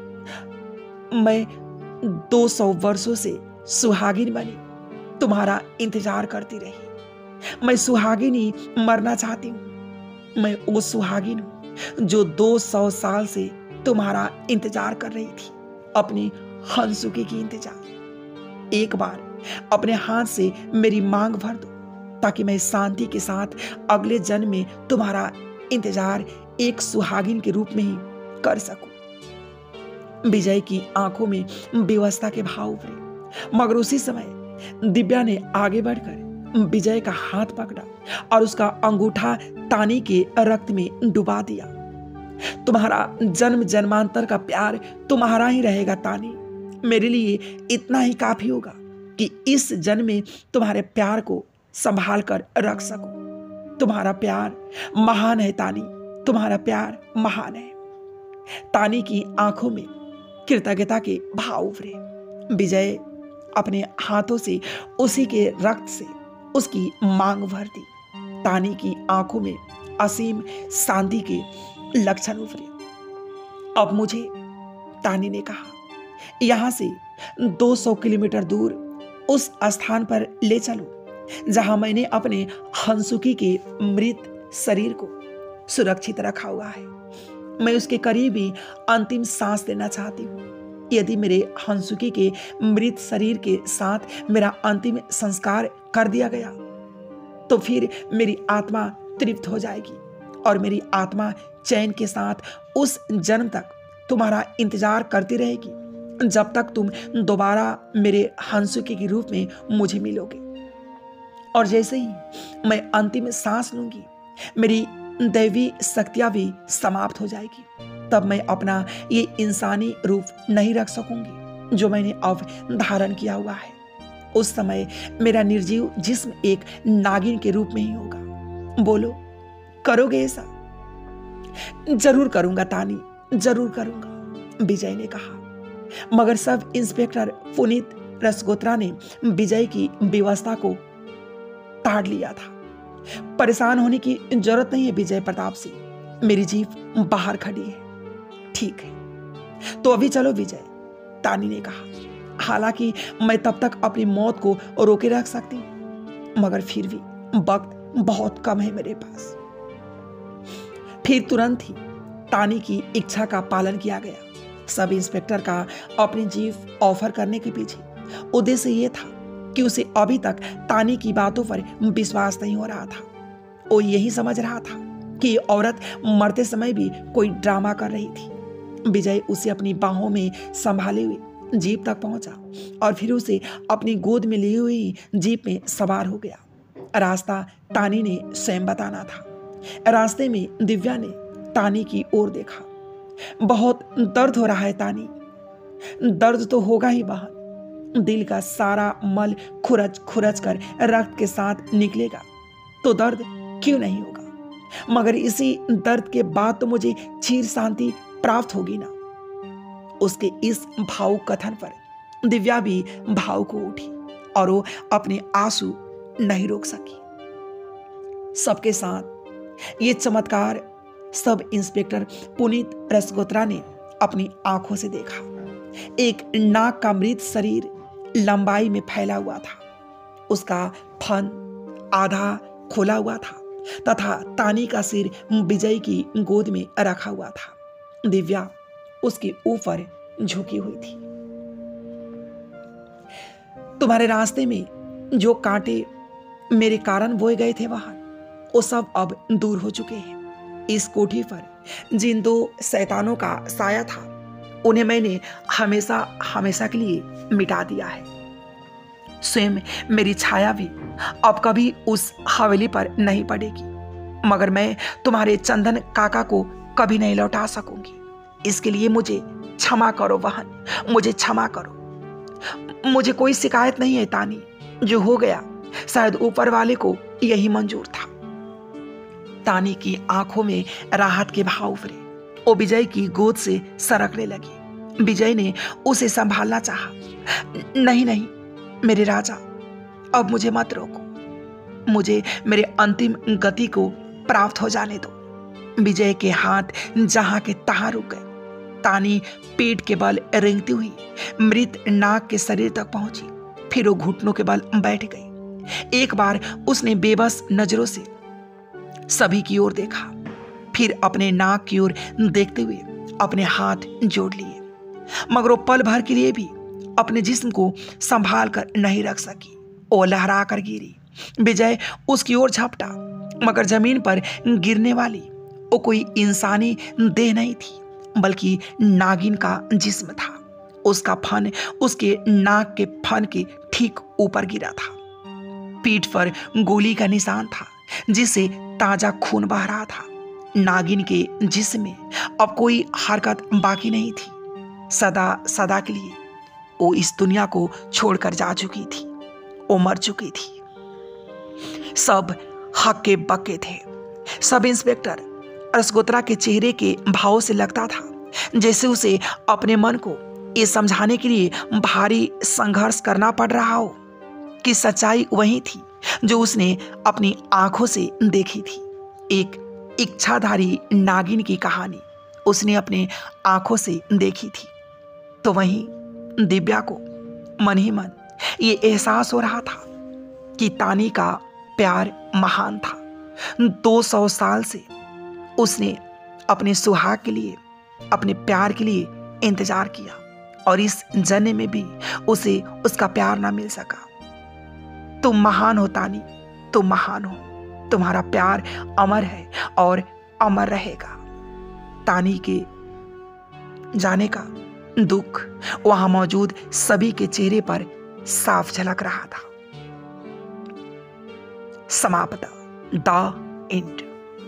मैं दो सौ वर्षों से सुहागिन बनी तुम्हारा इंतजार करती रही। मैं सुहागिनी मरना चाहती हूँ। मैं वो सुहागिन हूँ जो दो सौ साल से तुम्हारा इंतजार कर रही थी, अपनी हंसुकी की इंतजार। एक बार अपने हाथ से मेरी मांग भर दो, ताकि मैं शांति के साथ अगले जन्म में तुम्हारा इंतजार एक सुहागिन के रूप में ही कर सकूं। विजय की आंखों में बेवस्ता के भाव उभरे, मगर उसी समय दिव्या ने आगे बढ़कर विजय का हाथ पकड़ा और उसका अंगूठा तानी के रक्त में डुबा दिया। तुम्हारा जन्म जन्मांतर का प्यार तुम्हारा ही रहेगा तानी। मेरे लिए इतना ही काफी होगा कि इस जन्म में तुम्हारे प्यार को संभाल कर रख सकूं। तुम्हारा प्यार महान है तानी, तुम्हारा प्यार महान है। तानी की आंखों में कृतज्ञता के भाव उभरे। विजय अपने हाथों से उसी के रक्त से उसकी मांग भर दी। तानी की आंखों में असीम शांति के लक्षण उभरे। अब मुझे, तानी ने कहा, यहां से दो सौ किलोमीटर दूर उस स्थान पर ले चलो जहां मैंने अपने हंसुकी के मृत शरीर को सुरक्षित रखा हुआ है। मैं उसके करीब ही अंतिम सांस लेना चाहती हूँ। यदि मेरे हंसुकी के मृत शरीर के साथ मेरा अंतिम संस्कार कर दिया गया तो फिर मेरी आत्मा तृप्त हो जाएगी और मेरी आत्मा चैन के साथ उस जन्म तक तुम्हारा इंतजार करती रहेगी, जब तक तुम दोबारा मेरे हंसुकी के रूप में मुझे मिलोगे। और जैसे ही मैं अंतिम सांस लूंगी, मेरी दैवी शक्तियां भी समाप्त हो जाएगी। तब मैं अपना ये इंसानी रूप नहीं रख सकूंगी जो मैंने अब धारण किया हुआ है। उस समय मेरा निर्जीव जिस्म एक नागिन के रूप में ही होगा। बोलो, करोगे ऐसा? जरूर करूंगा तानी, जरूर करूंगा। विजय ने कहा। मगर सब इंस्पेक्टर पुनीत रसगोत्रा ने विजय की व्यवस्था को ताड़ लिया था। परेशान होने की जरूरत नहीं है विजय प्रताप सिंह, मेरी जीप बाहर खड़ी है। ठीक है तो अभी चलो विजय, तानी ने कहा। हालांकि मैं तब तक अपनी मौत को रोके रख सकती हूं, मगर फिर भी वक्त बहुत कम है मेरे पास। फिर तुरंत ही तानी की इच्छा का पालन किया गया। सब इंस्पेक्टर का अपनी जीप ऑफर करने के पीछे उद्देश्य ये था कि उसे अभी तक तानी की बातों पर विश्वास नहीं हो रहा था। वो यही समझ रहा था कि औरत मरते समय भी कोई ड्रामा कर रही थी। विजय उसे अपनी बाहों में संभाले हुए जीप तक पहुंचा और फिर उसे अपनी गोद में लिए हुए जीप में सवार हो गया। रास्ता तानी ने स्वयं बताना था। रास्ते में दिव्या ने तानी की ओर देखा। बहुत दर्द हो रहा है तानी। दर्द तो होगा ही बहन, दिल का सारा मल खुरच खुरच कर रक्त के साथ निकलेगा तो दर्द क्यों नहीं होगा, मगर इसी दर्द के बाद तो मुझे चीर शांति प्राप्त होगी ना। उसके इस भावुक कथन पर दिव्या भी भावुक हो उठी और वो अपने आंसू नहीं रोक सकी। सबके साथ ये चमत्कार सब इंस्पेक्टर पुनीत रसगोत्रा ने अपनी आंखों से देखा। एक नाग का मृत शरीर लंबाई में फैला हुआ था। उसका फन आधा खोला हुआ था तथा तानी का सिर विजय की गोद में रखा हुआ था। दिव्या उसके ऊपर झुकी हुई थी। तुम्हारे रास्ते में जो कांटे मेरे कारण बोए गए थे वहां, वो सब अब दूर हो चुके हैं। इस कोठी पर जिन दो शैतानों का साया था, उन्हें मैंने हमेशा हमेशा के लिए मिटा दिया है। स्वयं मेरी छाया भी अब कभी उस हवेली पर नहीं पड़ेगी, मगर मैं तुम्हारे चंदन काका को कभी नहीं लौटा सकूंगी। इसके लिए मुझे क्षमा करो बहन, मुझे क्षमा करो। मुझे कोई शिकायत नहीं है तानी, जो हो गया शायद ऊपर वाले को यही मंजूर था। तानी की आंखों में राहत के भाव उभरे। वो विजय की गोद से सरकने लगी। विजय ने उसे संभालना चाहा। नहीं नहीं मेरे राजा, अब मुझे मत रोको, मुझे मेरे अंतिम गति को प्राप्त हो जाने दो। विजय के हाथ जहां के तहां रुक गए। तानी पेट के बल रेंगती हुई मृत नाग के शरीर तक पहुंची। फिर वो घुटनों के बल बैठ गई। एक बार उसने बेबस नजरों से सभी की ओर देखा, फिर अपने नाक की ओर देखते हुए अपने हाथ जोड़ लिए, मगर वो पल भर के लिए भी अपने जिस्म को संभाल कर नहीं रख सकी। वो लहरा कर गिरी। विजय उसकी ओर झपटा, मगर जमीन पर गिरने वाली वो कोई इंसानी देह नहीं थी, बल्कि नागिन का जिस्म था। उसका फन उसके नाक के फन के ठीक ऊपर गिरा था। पीठ पर गोली का निशान था, जिससे ताजा खून बह रहा था। नागिन के जिस्म में अब कोई हरकत बाकी नहीं थी। सदा सदा के लिए वो इस दुनिया को छोड़कर जा चुकी थी। वो मर चुकी थी। सब हक्के बक्के थे। सब इंस्पेक्टर रसगोत्रा के चेहरे के भाव से लगता था जैसे उसे अपने मन को ये समझाने के लिए भारी संघर्ष करना पड़ रहा हो कि सच्चाई वही थी जो उसने अपनी आंखों से देखी थी। एक इच्छाधारी नागिन की कहानी उसने अपने आंखों से देखी थी। तो वहीं दिव्या को मन ही मन ये एहसास हो रहा था कि तानी का प्यार महान था। दो सौ साल से उसने अपने सुहाग के लिए, अपने प्यार के लिए इंतजार किया और इस जन्म में भी उसे उसका प्यार ना मिल सका। तुम महान हो तानी, तुम महान हो। तुम्हारा प्यार अमर है और अमर रहेगा। तानी के जाने का दुख वहां मौजूद सभी के चेहरे पर साफ झलक रहा था। समाप्त। The end.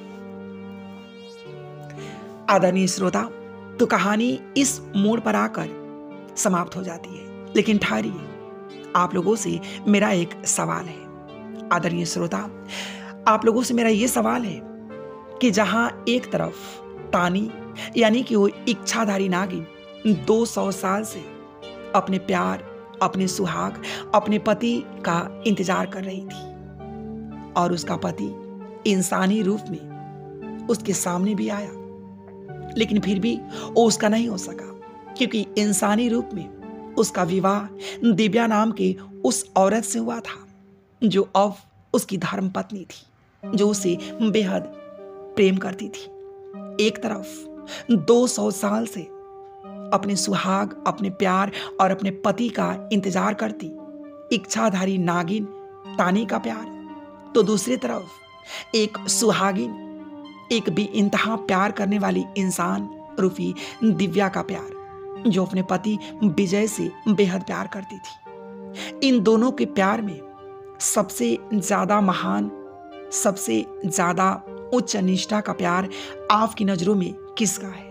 आदरणीय श्रोता, तो कहानी इस मोड़ पर आकर समाप्त हो जाती है, लेकिन ठहरिए, आप लोगों से मेरा एक सवाल है। आदरणीय श्रोता, आप लोगों से मेरा यह सवाल है कि जहां एक तरफ तानी यानी कि वो इच्छाधारी नागिन दो सौ साल से अपने प्यार, अपने सुहाग, अपने पति का इंतजार कर रही थी और उसका पति इंसानी रूप में उसके सामने भी आया, लेकिन फिर भी वो उसका नहीं हो सका, क्योंकि इंसानी रूप में उसका विवाह दिव्या नाम के उस औरत से हुआ था जो अब उसकी धर्म पत्नी थी, जो उसे बेहद प्रेम करती थी। एक तरफ दो सौ साल से अपने सुहाग, अपने प्यार और अपने पति का इंतजार करती इच्छाधारी नागिन तानी का प्यार, तो दूसरी तरफ एक सुहागिन, एक बेइंतहा प्यार करने वाली इंसान रूपी दिव्या का प्यार, जो अपने पति विजय से बेहद प्यार करती थी। इन दोनों के प्यार में सबसे ज्यादा महान, सबसे ज्यादा उच्च निष्ठा का प्यार आपकी नजरों में किसका है?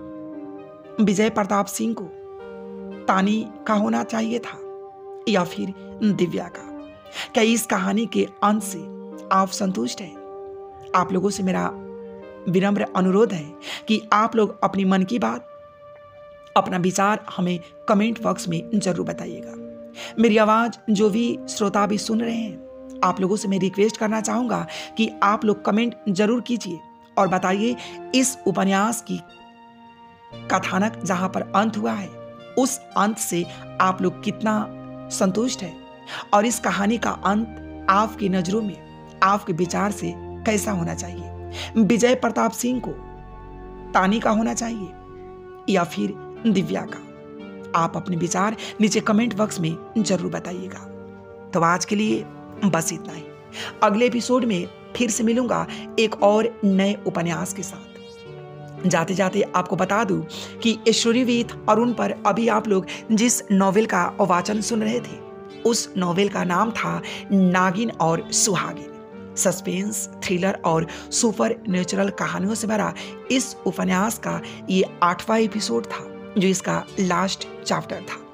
विजय प्रताप सिंह को तानी का होना चाहिए था या फिर दिव्या का? क्या इस कहानी के अंत से आप संतुष्ट हैं? आप लोगों से मेरा विनम्र अनुरोध है कि आप लोग अपनी मन की बात, अपना विचार हमें कमेंट बॉक्स में जरूर बताइएगा। मेरी आवाज जो भी श्रोता भी सुन रहे हैं, आप लोगों से मैं रिक्वेस्ट करना चाहूंगा कि आप लोग कमेंट जरूर कीजिए और बताइए इस उपन्यास की कथानक जहां पर अंत हुआ है, उस अंत से आप लोग कितना संतुष्ट हैं और इस कहानी का अंत आपकी नजरों में, आपके विचार से कैसा होना चाहिए? विजय प्रताप सिंह को तानी का होना चाहिए या फिर दिव्या का? आप अपने विचार नीचे कमेंट बॉक्स में जरूर बताइएगा। तो आज के लिए बस इतना ही। अगले एपिसोड में फिर से मिलूंगा एक और नए उपन्यास के साथ। जाते जाते आपको बता दूं कि स्टोरी विथ अरुण पर अभी आप लोग जिस नॉवेल का वाचन सुन रहे थे, उस नॉवेल का नाम था नागिन और सुहागिन। सस्पेंस, थ्रिलर और सुपर नेचुरल कहानियों से भरा इस उपन्यास का ये आठवां एपिसोड था, जो इसका लास्ट चैप्टर था।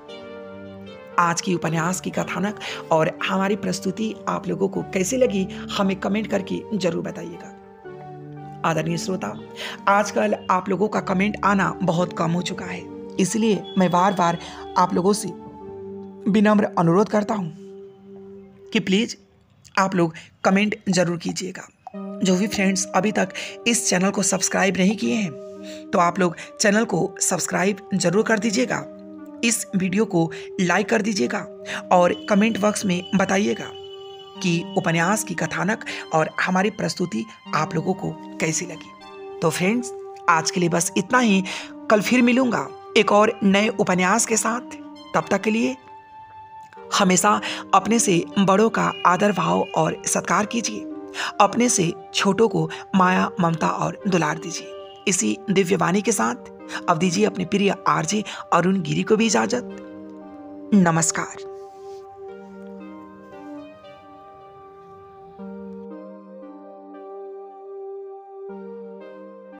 आज की उपन्यास की कथानक और हमारी प्रस्तुति आप लोगों को कैसी लगी, हमें कमेंट करके जरूर बताइएगा। आदरणीय श्रोता, आजकल आप लोगों का कमेंट आना बहुत कम हो चुका है, इसलिए मैं बार बार आप लोगों से विनम्र अनुरोध करता हूं कि प्लीज आप लोग कमेंट जरूर कीजिएगा। जो भी फ्रेंड्स अभी तक इस चैनल को सब्सक्राइब नहीं किए हैं, तो आप लोग चैनल को सब्सक्राइब जरूर कर दीजिएगा, इस वीडियो को लाइक कर दीजिएगा और कमेंट बॉक्स में बताइएगा कि उपन्यास की कथानक और हमारी प्रस्तुति आप लोगों को कैसी लगी। तो फ्रेंड्स, आज के लिए बस इतना ही। कल फिर मिलूंगा एक और नए उपन्यास के साथ। तब तक के लिए हमेशा अपने से बड़ों का आदर भाव और सत्कार कीजिए, अपने से छोटों को माया, ममता और दुलार दीजिए। इसी दिव्य वाणी के साथ अब दीजिए अपने प्रिय आरजे अरुण गिरी को भी इजाजत। नमस्कार।